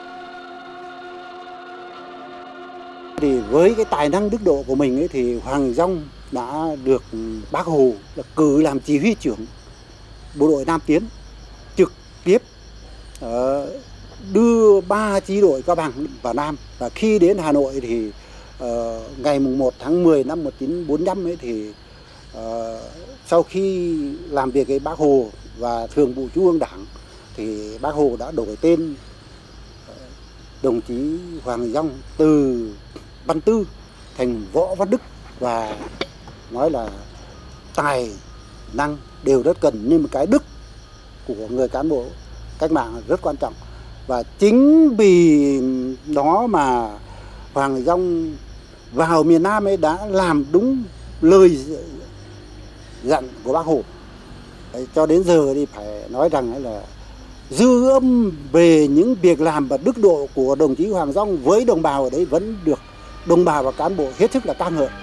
Thì với cái tài năng đức độ của mình ấy, thì Hoàng Dong đã được Bác Hồ là cử làm chỉ huy trưởng bộ đội Nam Tiến, trực tiếp đưa 3 chi đội Cao Bằng vào Nam. Và khi đến Hà Nội thì ngày 1 tháng 10 năm 1945 ấy thì sau khi làm việc với Bác Hồ và Thường vụ Trung ương Đảng thì Bác Hồ đã đổi tên đồng chí Hoàng Dong từ Văn Tư thành Võ Văn Đức, và nói là tài năng đều rất cần, nhưng mà cái đức của người cán bộ cách mạng rất quan trọng. Và chính vì đó mà Hoàng Đình Dông vào miền Nam ấy đã làm đúng lời dặn của Bác Hồ. Đấy, cho đến giờ thì phải nói rằng là dư âm về những việc làm và đức độ của đồng chí Hoàng Dông với đồng bào ở đấy vẫn được đồng bào và cán bộ hết sức là ca ngợi.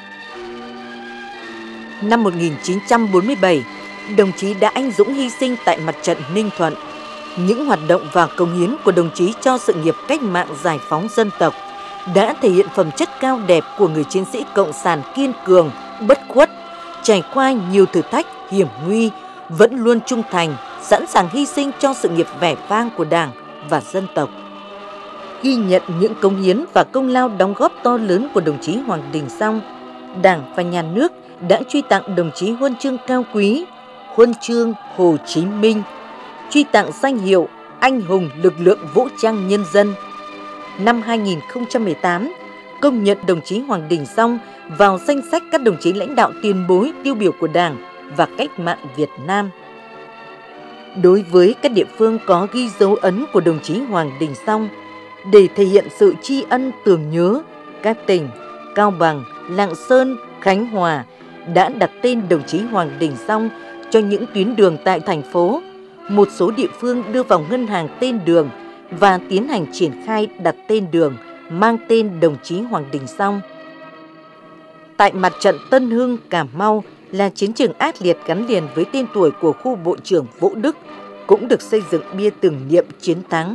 Năm 1947, đồng chí đã anh dũng hy sinh tại mặt trận Ninh Thuận. Những hoạt động và cống hiến của đồng chí cho sự nghiệp cách mạng giải phóng dân tộc đã thể hiện phẩm chất cao đẹp của người chiến sĩ cộng sản kiên cường, bất khuất, trải qua nhiều thử thách, hiểm nguy, vẫn luôn trung thành, sẵn sàng hy sinh cho sự nghiệp vẻ vang của Đảng và dân tộc. Ghi nhận những cống hiến và công lao đóng góp to lớn của đồng chí Hoàng Đình Dông, Đảng và Nhà nước đã truy tặng đồng chí huân chương cao quý, huân chương Hồ Chí Minh, truy tặng danh hiệu Anh hùng lực lượng vũ trang nhân dân. Năm 2018, công nhận đồng chí Hoàng Đình Dông vào danh sách các đồng chí lãnh đạo tiền bối tiêu biểu của Đảng và cách mạng Việt Nam. Đối với các địa phương có ghi dấu ấn của đồng chí Hoàng Đình Dông, để thể hiện sự tri ân tưởng nhớ, các tỉnh Cao Bằng, Lạng Sơn, Khánh Hòa đã đặt tên đồng chí Hoàng Đình Dông cho những tuyến đường tại thành phố. Một số địa phương đưa vào ngân hàng tên đường và tiến hành triển khai đặt tên đường mang tên đồng chí Hoàng Đình Dông. Tại mặt trận Tân Hưng, Cà Mau là chiến trường ác liệt gắn liền với tên tuổi của khu Bộ trưởng Vũ Đức, cũng được xây dựng bia tưởng niệm chiến thắng.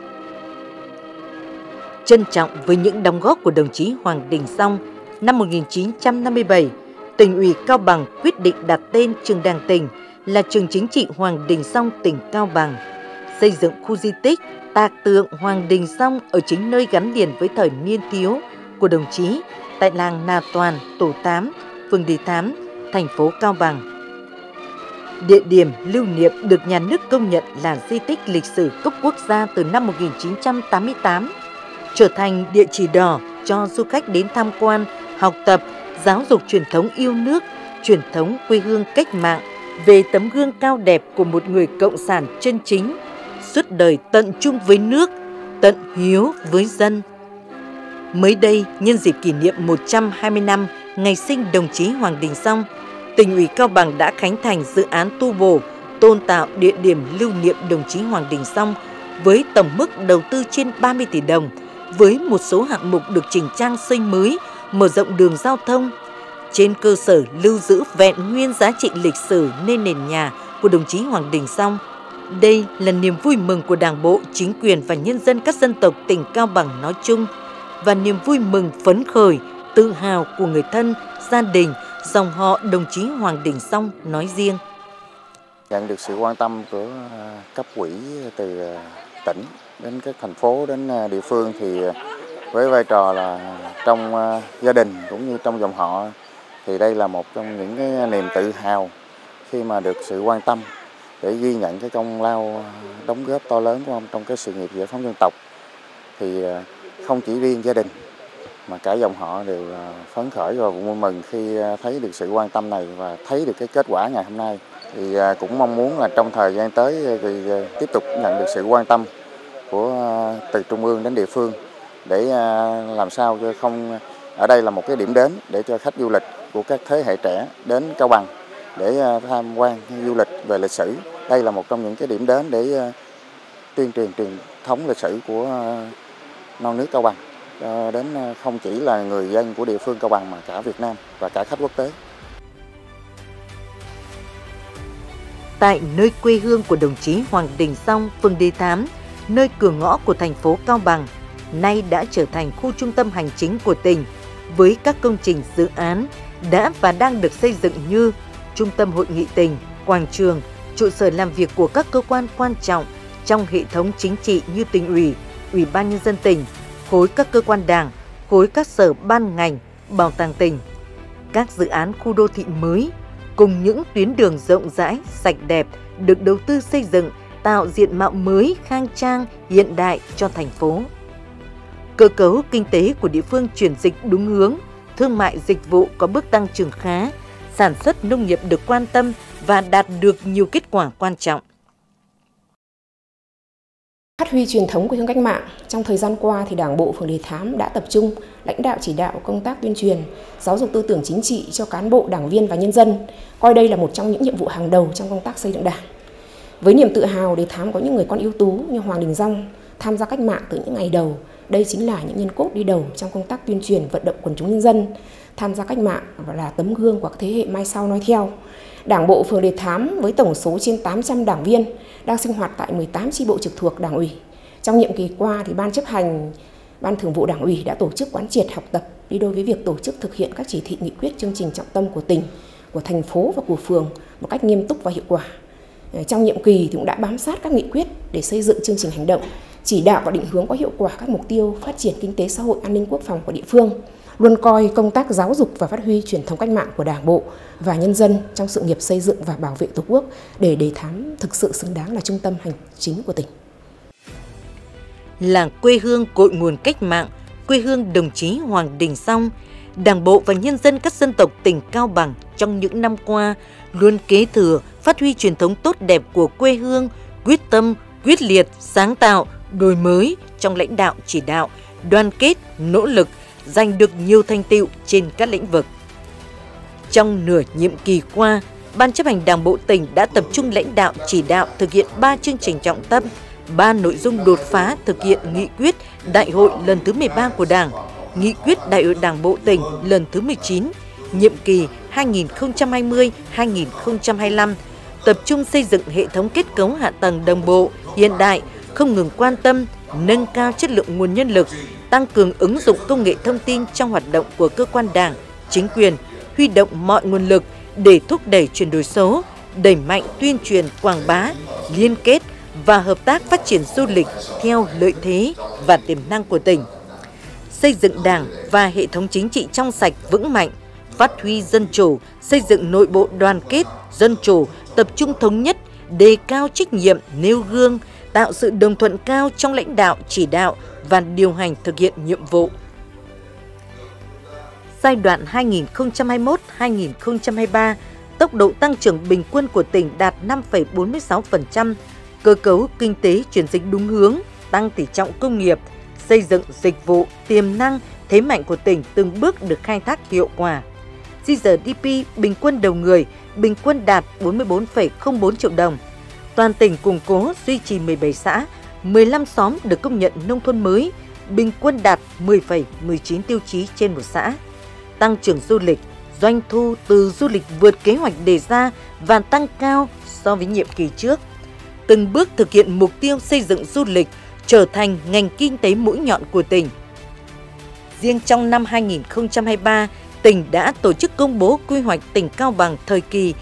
Trân trọng với những đóng góp của đồng chí Hoàng Đình Dông, năm 1957, Tỉnh ủy Cao Bằng quyết định đặt tên trường Đảng tỉnh là Trường Chính trị Hoàng Đình Dông tỉnh Cao Bằng, xây dựng khu di tích tạc tượng Hoàng Đình Dông ở chính nơi gắn liền với thời niên thiếu của đồng chí tại làng Nà Toàn, tổ 8, phường Đề Thám, thành phố Cao Bằng. Địa điểm lưu niệm được nhà nước công nhận là di tích lịch sử cấp quốc gia từ năm 1988, trở thành địa chỉ đỏ cho du khách đến tham quan, học tập, giáo dục truyền thống yêu nước, truyền thống quê hương cách mạng, về tấm gương cao đẹp của một người cộng sản chân chính, suốt đời tận trung với nước, tận hiếu với dân. Mới đây, nhân dịp kỷ niệm 120 năm ngày sinh đồng chí Hoàng Đình Dông, Tỉnh ủy Cao Bằng đã khánh thành dự án tu bổ, tôn tạo địa điểm lưu niệm đồng chí Hoàng Đình Dông với tổng mức đầu tư trên 30 tỷ đồng, với một số hạng mục được chỉnh trang xây mới, mở rộng đường giao thông. Trên cơ sở lưu giữ vẹn nguyên giá trị lịch sử nên nền nhà của đồng chí Hoàng Đình Dông. Đây là niềm vui mừng của Đảng bộ, chính quyền và nhân dân các dân tộc tỉnh Cao Bằng nói chung, và niềm vui mừng phấn khởi, tự hào của người thân, gia đình, dòng họ đồng chí Hoàng Đình Dông nói riêng. Nhận được sự quan tâm của cấp ủy từ tỉnh đến các thành phố đến địa phương thì với vai trò là trong gia đình cũng như trong dòng họ thì đây là một trong những cái niềm tự hào khi mà được sự quan tâm để ghi nhận cái công lao đóng góp to lớn của ông trong cái sự nghiệp giải phóng dân tộc. Thì không chỉ riêng gia đình mà cả dòng họ đều phấn khởi và vui mừng khi thấy được sự quan tâm này và thấy được cái kết quả ngày hôm nay. Thì cũng mong muốn là trong thời gian tới thì tiếp tục nhận được sự quan tâm của từ trung ương đến địa phương để làm sao cho không ở đây là một cái điểm đến để cho khách du lịch của các thế hệ trẻ đến Cao Bằng để tham quan du lịch về lịch sử. Đây là một trong những cái điểm đến để tuyên truyền truyền thống lịch sử của non nước Cao Bằng đến không chỉ là người dân của địa phương Cao Bằng mà cả Việt Nam và cả khách quốc tế. Tại nơi quê hương của đồng chí Hoàng Đình Dông, phường Đề Thám, nơi cửa ngõ của thành phố Cao Bằng, nay đã trở thành khu trung tâm hành chính của tỉnh, với các công trình dự án đã và đang được xây dựng như trung tâm hội nghị tỉnh, quảng trường, trụ sở làm việc của các cơ quan quan trọng trong hệ thống chính trị như tỉnh ủy, ủy ban nhân dân tỉnh, khối các cơ quan đảng, khối các sở ban ngành, bảo tàng tỉnh, các dự án khu đô thị mới, cùng những tuyến đường rộng rãi, sạch đẹp được đầu tư xây dựng tạo diện mạo mới, khang trang, hiện đại cho thành phố. Cơ cấu kinh tế của địa phương chuyển dịch đúng hướng, thương mại dịch vụ có bước tăng trưởng khá, sản xuất nông nghiệp được quan tâm và đạt được nhiều kết quả quan trọng. Phát huy truyền thống quê hương cách mạng, trong thời gian qua thì Đảng bộ phường Đề Thám đã tập trung lãnh đạo chỉ đạo công tác tuyên truyền, giáo dục tư tưởng chính trị cho cán bộ, đảng viên và nhân dân, coi đây là một trong những nhiệm vụ hàng đầu trong công tác xây dựng Đảng. Với niềm tự hào, Đề Thám có những người con ưu tú như Hoàng Đình Dong tham gia cách mạng từ những ngày đầu. Đây chính là những nhân cốt đi đầu trong công tác tuyên truyền, vận động quần chúng nhân dân tham gia cách mạng và là tấm gương của các thế hệ mai sau nói theo. Đảng bộ phường Đề Thám với tổng số trên 800 đảng viên đang sinh hoạt tại 18 chi bộ trực thuộc Đảng ủy. Trong nhiệm kỳ qua thì Ban chấp hành, Ban Thường vụ Đảng ủy đã tổ chức quán triệt học tập đi đôi với việc tổ chức thực hiện các chỉ thị nghị quyết chương trình trọng tâm của tỉnh, của thành phố và của phường một cách nghiêm túc và hiệu quả. Trong nhiệm kỳ thì cũng đã bám sát các nghị quyết để xây dựng chương trình hành động, chỉ đạo và định hướng có hiệu quả các mục tiêu phát triển kinh tế xã hội, an ninh quốc phòng của địa phương, luôn coi công tác giáo dục và phát huy truyền thống cách mạng của Đảng bộ và nhân dân trong sự nghiệp xây dựng và bảo vệ Tổ quốc để Đề Thám thực sự xứng đáng là trung tâm hành chính của tỉnh. Làng quê hương cội nguồn cách mạng, quê hương đồng chí Hoàng Đình Dong, Đảng bộ và nhân dân các dân tộc tỉnh Cao Bằng trong những năm qua luôn kế thừa, phát huy truyền thống tốt đẹp của quê hương, quyết tâm, quyết liệt, sáng tạo, đổi mới trong lãnh đạo chỉ đạo, đoàn kết, nỗ lực, giành được nhiều thành tựu trên các lĩnh vực. Trong nửa nhiệm kỳ qua, Ban chấp hành Đảng bộ tỉnh đã tập trung lãnh đạo chỉ đạo thực hiện 3 chương trình trọng tâm, 3 nội dung đột phá thực hiện nghị quyết Đại hội lần thứ 13 của Đảng, nghị quyết Đại hội Đảng bộ tỉnh lần thứ 19, nhiệm kỳ 2020-2025, tập trung xây dựng hệ thống kết cấu hạ tầng đồng bộ, hiện đại, không ngừng quan tâm, nâng cao chất lượng nguồn nhân lực, tăng cường ứng dụng công nghệ thông tin trong hoạt động của cơ quan Đảng, chính quyền, huy động mọi nguồn lực để thúc đẩy chuyển đổi số, đẩy mạnh tuyên truyền quảng bá, liên kết và hợp tác phát triển du lịch theo lợi thế và tiềm năng của tỉnh. Xây dựng Đảng và hệ thống chính trị trong sạch vững mạnh, phát huy dân chủ, xây dựng nội bộ đoàn kết, dân chủ, tập trung thống nhất, đề cao trách nhiệm, nêu gương, tạo sự đồng thuận cao trong lãnh đạo, chỉ đạo và điều hành thực hiện nhiệm vụ. Giai đoạn 2021-2023, tốc độ tăng trưởng bình quân của tỉnh đạt 5,46%, cơ cấu kinh tế chuyển dịch đúng hướng, tăng tỷ trọng công nghiệp, xây dựng dịch vụ, tiềm năng, thế mạnh của tỉnh từng bước được khai thác hiệu quả. GDP bình quân đầu người bình quân đạt 44,04 triệu đồng. Toàn tỉnh củng cố duy trì 17 xã, 15 xóm được công nhận nông thôn mới, bình quân đạt 10,19 tiêu chí trên một xã. Tăng trưởng du lịch, doanh thu từ du lịch vượt kế hoạch đề ra và tăng cao so với nhiệm kỳ trước. Từng bước thực hiện mục tiêu xây dựng du lịch trở thành ngành kinh tế mũi nhọn của tỉnh. Riêng trong năm 2023, tỉnh đã tổ chức công bố quy hoạch tỉnh Cao Bằng thời kỳ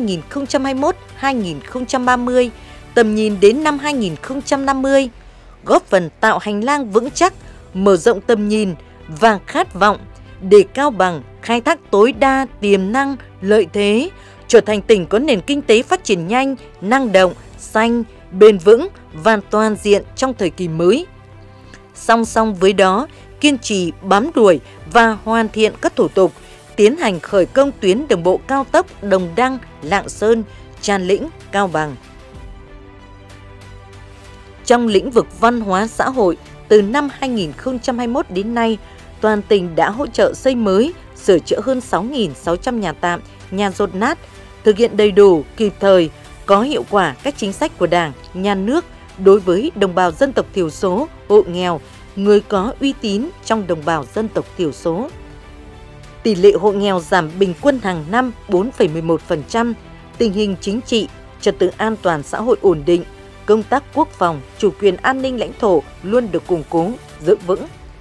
2021-2030, tầm nhìn đến năm 2050, góp phần tạo hành lang vững chắc, mở rộng tầm nhìn và khát vọng để Cao Bằng khai thác tối đa tiềm năng, lợi thế, trở thành tỉnh có nền kinh tế phát triển nhanh, năng động, xanh, bền vững và toàn diện trong thời kỳ mới. Song song với đó, kiên trì bám đuổi và hoàn thiện các thủ tục, tiến hành khởi công tuyến đường bộ cao tốc Đồng Đăng, Lạng Sơn, Tràn Lĩnh, Cao Bằng. Trong lĩnh vực văn hóa xã hội, từ năm 2021 đến nay, toàn tỉnh đã hỗ trợ xây mới, sửa chữa hơn 6.600 nhà tạm, nhà dột nát, thực hiện đầy đủ, kịp thời, có hiệu quả các chính sách của Đảng, Nhà nước đối với đồng bào dân tộc thiểu số, hộ nghèo, người có uy tín trong đồng bào dân tộc thiểu số. Tỷ lệ hộ nghèo giảm bình quân hàng năm 4,11%, tình hình chính trị, trật tự an toàn xã hội ổn định, công tác quốc phòng, chủ quyền an ninh lãnh thổ luôn được củng cố, giữ vững.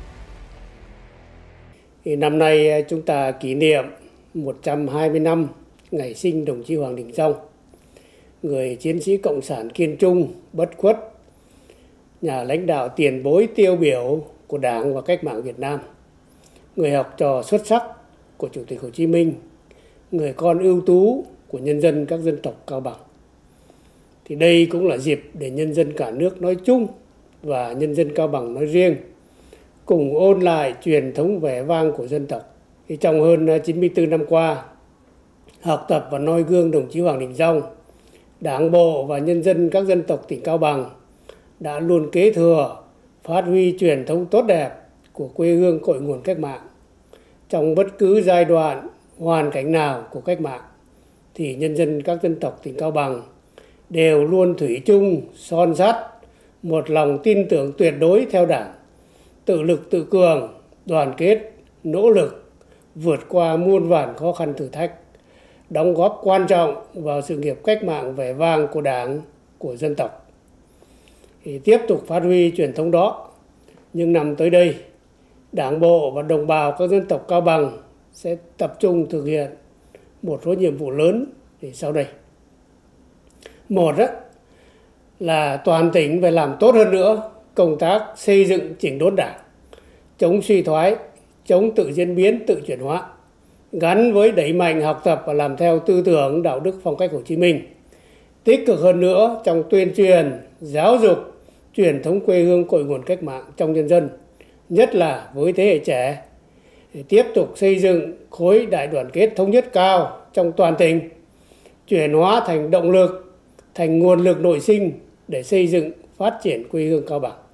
Năm nay chúng ta kỷ niệm 120 năm ngày sinh đồng chí Hoàng Đình Dong, người chiến sĩ cộng sản kiên trung, bất khuất, nhà lãnh đạo tiền bối tiêu biểu của Đảng và cách mạng Việt Nam, người học trò xuất sắc của Chủ tịch Hồ Chí Minh, người con ưu tú của nhân dân các dân tộc Cao Bằng. Thì đây cũng là dịp để nhân dân cả nước nói chung và nhân dân Cao Bằng nói riêng cùng ôn lại truyền thống vẻ vang của dân tộc. Thì trong hơn 94 năm qua, học tập và noi gương đồng chí Hoàng Đình Dong, Đảng bộ và nhân dân các dân tộc tỉnh Cao Bằng đã luôn kế thừa, phát huy truyền thống tốt đẹp của quê hương cội nguồn cách mạng. Trong bất cứ giai đoạn, hoàn cảnh nào của cách mạng, thì nhân dân các dân tộc tỉnh Cao Bằng đều luôn thủy chung, son sắt, một lòng tin tưởng tuyệt đối theo Đảng, tự lực tự cường, đoàn kết, nỗ lực, vượt qua muôn vàn khó khăn thử thách, đóng góp quan trọng vào sự nghiệp cách mạng vẻ vang của Đảng, của dân tộc. Thì tiếp tục phát huy truyền thống đó, nhưng năm tới đây, Đảng bộ và đồng bào các dân tộc Cao Bằng sẽ tập trung thực hiện một số nhiệm vụ lớn thì sau đây. Một là toàn tỉnh phải làm tốt hơn nữa công tác xây dựng chỉnh đốn Đảng, chống suy thoái, chống tự diễn biến, tự chuyển hóa, gắn với đẩy mạnh học tập và làm theo tư tưởng đạo đức phong cách Hồ Chí Minh, tích cực hơn nữa trong tuyên truyền, giáo dục, truyền thống quê hương cội nguồn cách mạng trong nhân dân, nhất là với thế hệ trẻ, để tiếp tục xây dựng khối đại đoàn kết thống nhất cao trong toàn tỉnh, chuyển hóa thành động lực, thành nguồn lực nội sinh để xây dựng phát triển quê hương Cao Bằng.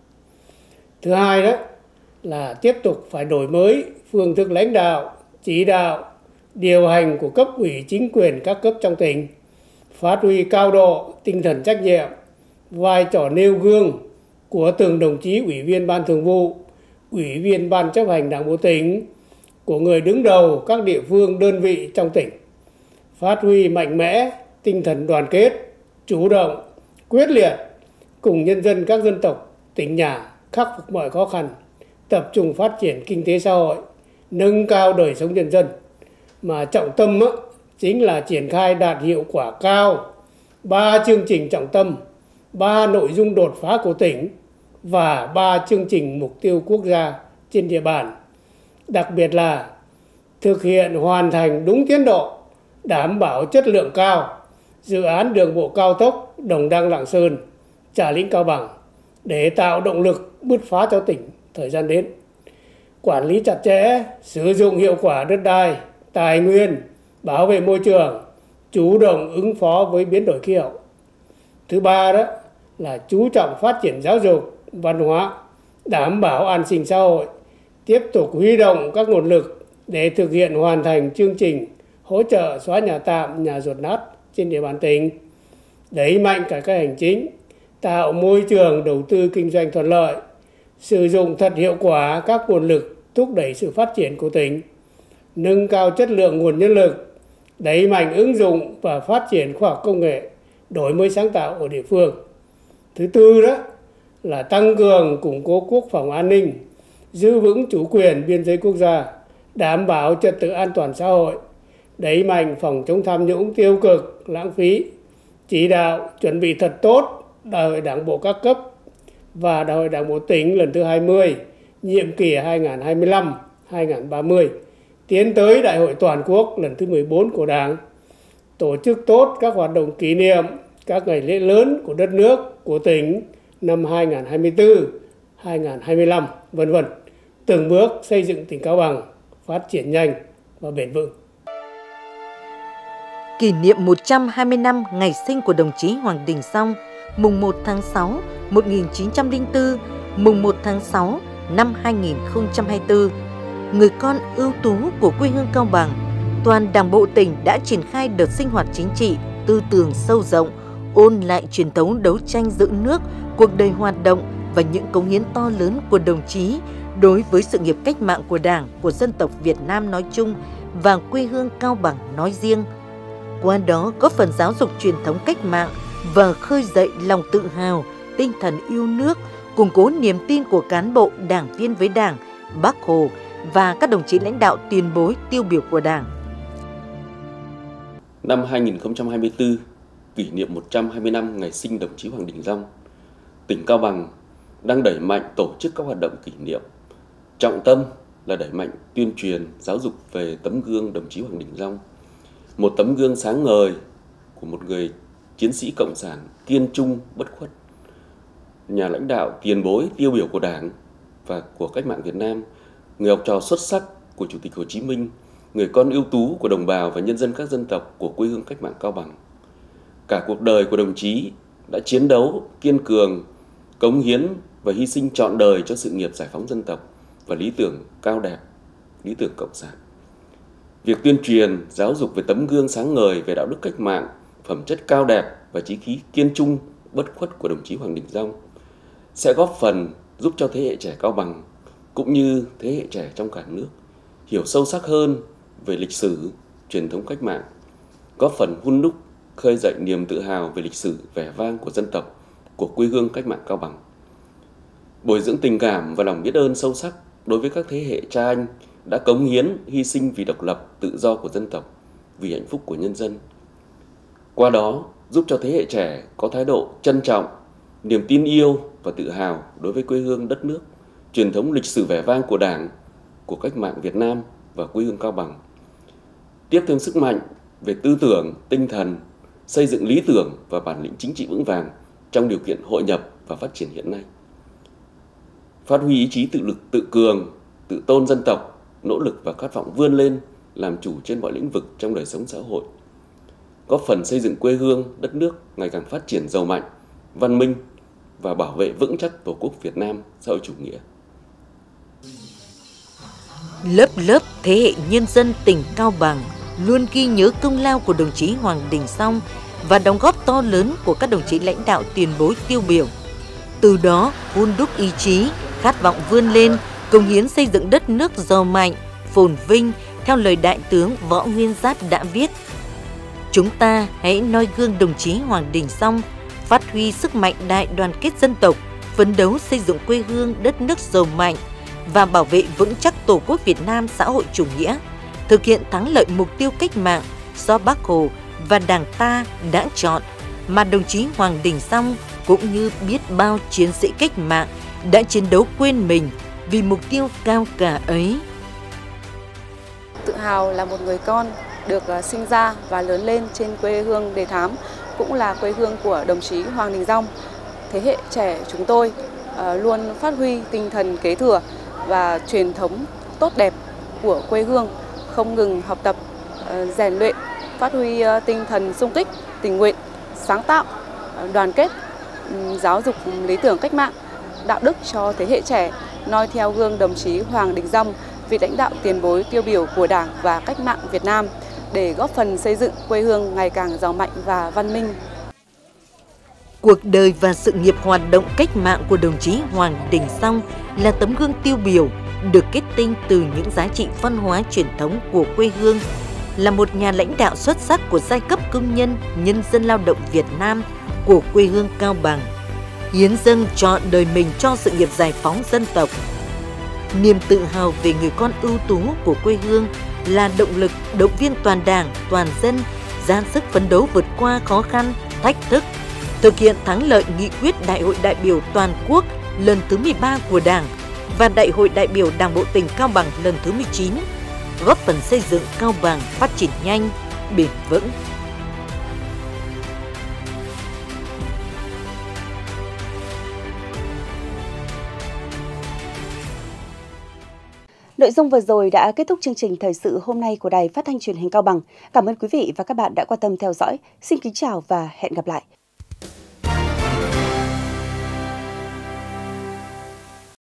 Thứ hai đó là tiếp tục phải đổi mới phương thức lãnh đạo, chỉ đạo, điều hành của cấp ủy chính quyền các cấp trong tỉnh, phát huy cao độ tinh thần trách nhiệm, vai trò nêu gương của từng đồng chí ủy viên Ban Thường vụ, ủy viên Ban chấp hành Đảng bộ tỉnh, của người đứng đầu các địa phương đơn vị trong tỉnh, phát huy mạnh mẽ tinh thần đoàn kết, chủ động, quyết liệt cùng nhân dân các dân tộc tỉnh nhà khắc phục mọi khó khăn, tập trung phát triển kinh tế xã hội, nâng cao đời sống nhân dân, mà trọng tâm chính là triển khai đạt hiệu quả cao 3 chương trình trọng tâm, 3 nội dung đột phá của tỉnh và 3 chương trình mục tiêu quốc gia trên địa bàn. Đặc biệt là thực hiện hoàn thành đúng tiến độ, đảm bảo chất lượng cao dự án đường bộ cao tốc Đồng Đăng - Lạng Sơn, Trà Lĩnh - Cao Bằng để tạo động lực bứt phá cho tỉnh thời gian đến. Quản lý chặt chẽ, sử dụng hiệu quả đất đai, tài nguyên, bảo vệ môi trường, chủ động ứng phó với biến đổi khí hậu. Thứ ba đó là chú trọng phát triển giáo dục, văn hóa, đảm bảo an sinh xã hội, tiếp tục huy động các nguồn lực để thực hiện hoàn thành chương trình hỗ trợ xóa nhà tạm, nhà dột nát trên địa bàn tỉnh, đẩy mạnh cải cách hành chính, tạo môi trường đầu tư kinh doanh thuận lợi, sử dụng thật hiệu quả các nguồn lực thúc đẩy sự phát triển của tỉnh, nâng cao chất lượng nguồn nhân lực, đẩy mạnh ứng dụng và phát triển khoa học công nghệ, đổi mới sáng tạo ở địa phương. Thứ tư đó là tăng cường củng cố quốc phòng an ninh, giữ vững chủ quyền biên giới quốc gia, đảm bảo trật tự an toàn xã hội, đẩy mạnh phòng chống tham nhũng tiêu cực, lãng phí, chỉ đạo chuẩn bị thật tốt Đại hội Đảng bộ các cấp và Đại hội Đảng bộ tỉnh lần thứ 20, nhiệm kỳ 2025-2030, tiến tới Đại hội Toàn quốc lần thứ 14 của Đảng, tổ chức tốt các hoạt động kỷ niệm, các ngày lễ lớn của đất nước, của tỉnh năm 2024, 2025, v.v. Từng bước xây dựng tỉnh Cao Bằng phát triển nhanh và bền vững. Kỷ niệm 120 năm ngày sinh của đồng chí Hoàng Đình Song, mùng 1 tháng 6, 1904, mùng 1 tháng 6 năm 2024. Người con ưu tú của quê hương Cao Bằng, toàn Đảng bộ tỉnh đã triển khai đợt sinh hoạt chính trị, tư tưởng sâu rộng, ôn lại truyền thống đấu tranh giữ nước, cuộc đời hoạt động và những cống hiến to lớn của đồng chí đối với sự nghiệp cách mạng của Đảng, của dân tộc Việt Nam nói chung và quê hương Cao Bằng nói riêng. Qua đó góp phần giáo dục truyền thống cách mạng và khơi dậy lòng tự hào, tinh thần yêu nước, củng cố niềm tin của cán bộ, đảng viên với Đảng, Bác Hồ và các đồng chí lãnh đạo tiền bối tiêu biểu của Đảng. Năm 2024, kỷ niệm 120 năm ngày sinh đồng chí Hoàng Đình Song, tỉnh Cao Bằng đang đẩy mạnh tổ chức các hoạt động kỷ niệm. Trọng tâm là đẩy mạnh tuyên truyền, giáo dục về tấm gương đồng chí Hoàng Đình Song, một tấm gương sáng ngời của một người chiến sĩ cộng sản kiên trung bất khuất, nhà lãnh đạo tiền bối tiêu biểu của Đảng và của cách mạng Việt Nam, người học trò xuất sắc của Chủ tịch Hồ Chí Minh, người con ưu tú của đồng bào và nhân dân các dân tộc của quê hương cách mạng Cao Bằng. Cả cuộc đời của đồng chí đã chiến đấu kiên cường, cống hiến và hy sinh trọn đời cho sự nghiệp giải phóng dân tộc và lý tưởng cao đẹp, lý tưởng cộng sản. Việc tuyên truyền, giáo dục về tấm gương sáng ngời về đạo đức cách mạng, phẩm chất cao đẹp và chí khí kiên trung, bất khuất của đồng chí Hoàng Đình Dông sẽ góp phần giúp cho thế hệ trẻ Cao Bằng cũng như thế hệ trẻ trong cả nước hiểu sâu sắc hơn về lịch sử, truyền thống cách mạng, góp phần hun đúc khơi dậy niềm tự hào về lịch sử vẻ vang của dân tộc, của quê hương cách mạng Cao Bằng. Bồi dưỡng tình cảm và lòng biết ơn sâu sắc đối với các thế hệ cha anh đã cống hiến, hy sinh vì độc lập, tự do của dân tộc, vì hạnh phúc của nhân dân. Qua đó, giúp cho thế hệ trẻ có thái độ trân trọng, niềm tin yêu và tự hào đối với quê hương đất nước, truyền thống lịch sử vẻ vang của Đảng, của cách mạng Việt Nam và quê hương Cao Bằng. Tiếp thêm sức mạnh về tư tưởng, tinh thần, xây dựng lý tưởng và bản lĩnh chính trị vững vàng trong điều kiện hội nhập và phát triển hiện nay. Phát huy ý chí tự lực, tự cường, tự tôn dân tộc, nỗ lực và khát vọng vươn lên, làm chủ trên mọi lĩnh vực trong đời sống xã hội. Góp phần xây dựng quê hương, đất nước ngày càng phát triển giàu mạnh, văn minh và bảo vệ vững chắc Tổ quốc Việt Nam xã hội chủ nghĩa. Lớp lớp thế hệ nhân dân tỉnh Cao Bằng luôn ghi nhớ công lao của đồng chí Hoàng Đình Dông và đóng góp to lớn của các đồng chí lãnh đạo tiền bối tiêu biểu. Từ đó hun đúc ý chí, khát vọng vươn lên, cống hiến xây dựng đất nước giàu mạnh, phồn vinh theo lời Đại tướng Võ Nguyên Giáp đã viết. Chúng ta hãy noi gương đồng chí Hoàng Đình Dông, phát huy sức mạnh đại đoàn kết dân tộc, phấn đấu xây dựng quê hương đất nước giàu mạnh và bảo vệ vững chắc Tổ quốc Việt Nam xã hội chủ nghĩa, thực hiện thắng lợi mục tiêu cách mạng do Bác Hồ và Đảng ta đã chọn, mà đồng chí Hoàng Đình Dông cũng như biết bao chiến sĩ cách mạng đã chiến đấu quên mình vì mục tiêu cao cả ấy. Tự hào là một người con được sinh ra và lớn lên trên quê hương Đề Thám, cũng là quê hương của đồng chí Hoàng Đình Dông. Thế hệ trẻ chúng tôi luôn phát huy tinh thần kế thừa và truyền thống tốt đẹp của quê hương, không ngừng học tập, rèn luyện, phát huy tinh thần xung kích, tình nguyện, sáng tạo, đoàn kết, giáo dục lý tưởng cách mạng, đạo đức cho thế hệ trẻ, noi theo gương đồng chí Hoàng Đình Dông, vị lãnh đạo tiền bối tiêu biểu của Đảng và cách mạng Việt Nam, để góp phần xây dựng quê hương ngày càng giàu mạnh và văn minh. Cuộc đời và sự nghiệp hoạt động cách mạng của đồng chí Hoàng Đình Dông là tấm gương tiêu biểu, được kết tinh từ những giá trị văn hóa truyền thống của quê hương, là một nhà lãnh đạo xuất sắc của giai cấp công nhân, nhân dân lao động Việt Nam, của quê hương Cao Bằng, hiến dâng trọn đời mình cho sự nghiệp giải phóng dân tộc. Niềm tự hào về người con ưu tú của quê hương là động lực động viên toàn Đảng, toàn dân dang sức phấn đấu vượt qua khó khăn, thách thức, thực hiện thắng lợi nghị quyết Đại hội đại biểu toàn quốc lần thứ 13 của Đảng và Đại hội đại biểu Đảng bộ tỉnh Cao Bằng lần thứ 19, góp phần xây dựng Cao Bằng phát triển nhanh, bền vững. Nội dung vừa rồi đã kết thúc chương trình thời sự hôm nay của Đài Phát thanh Truyền hình Cao Bằng. Cảm ơn quý vị và các bạn đã quan tâm theo dõi. Xin kính chào và hẹn gặp lại.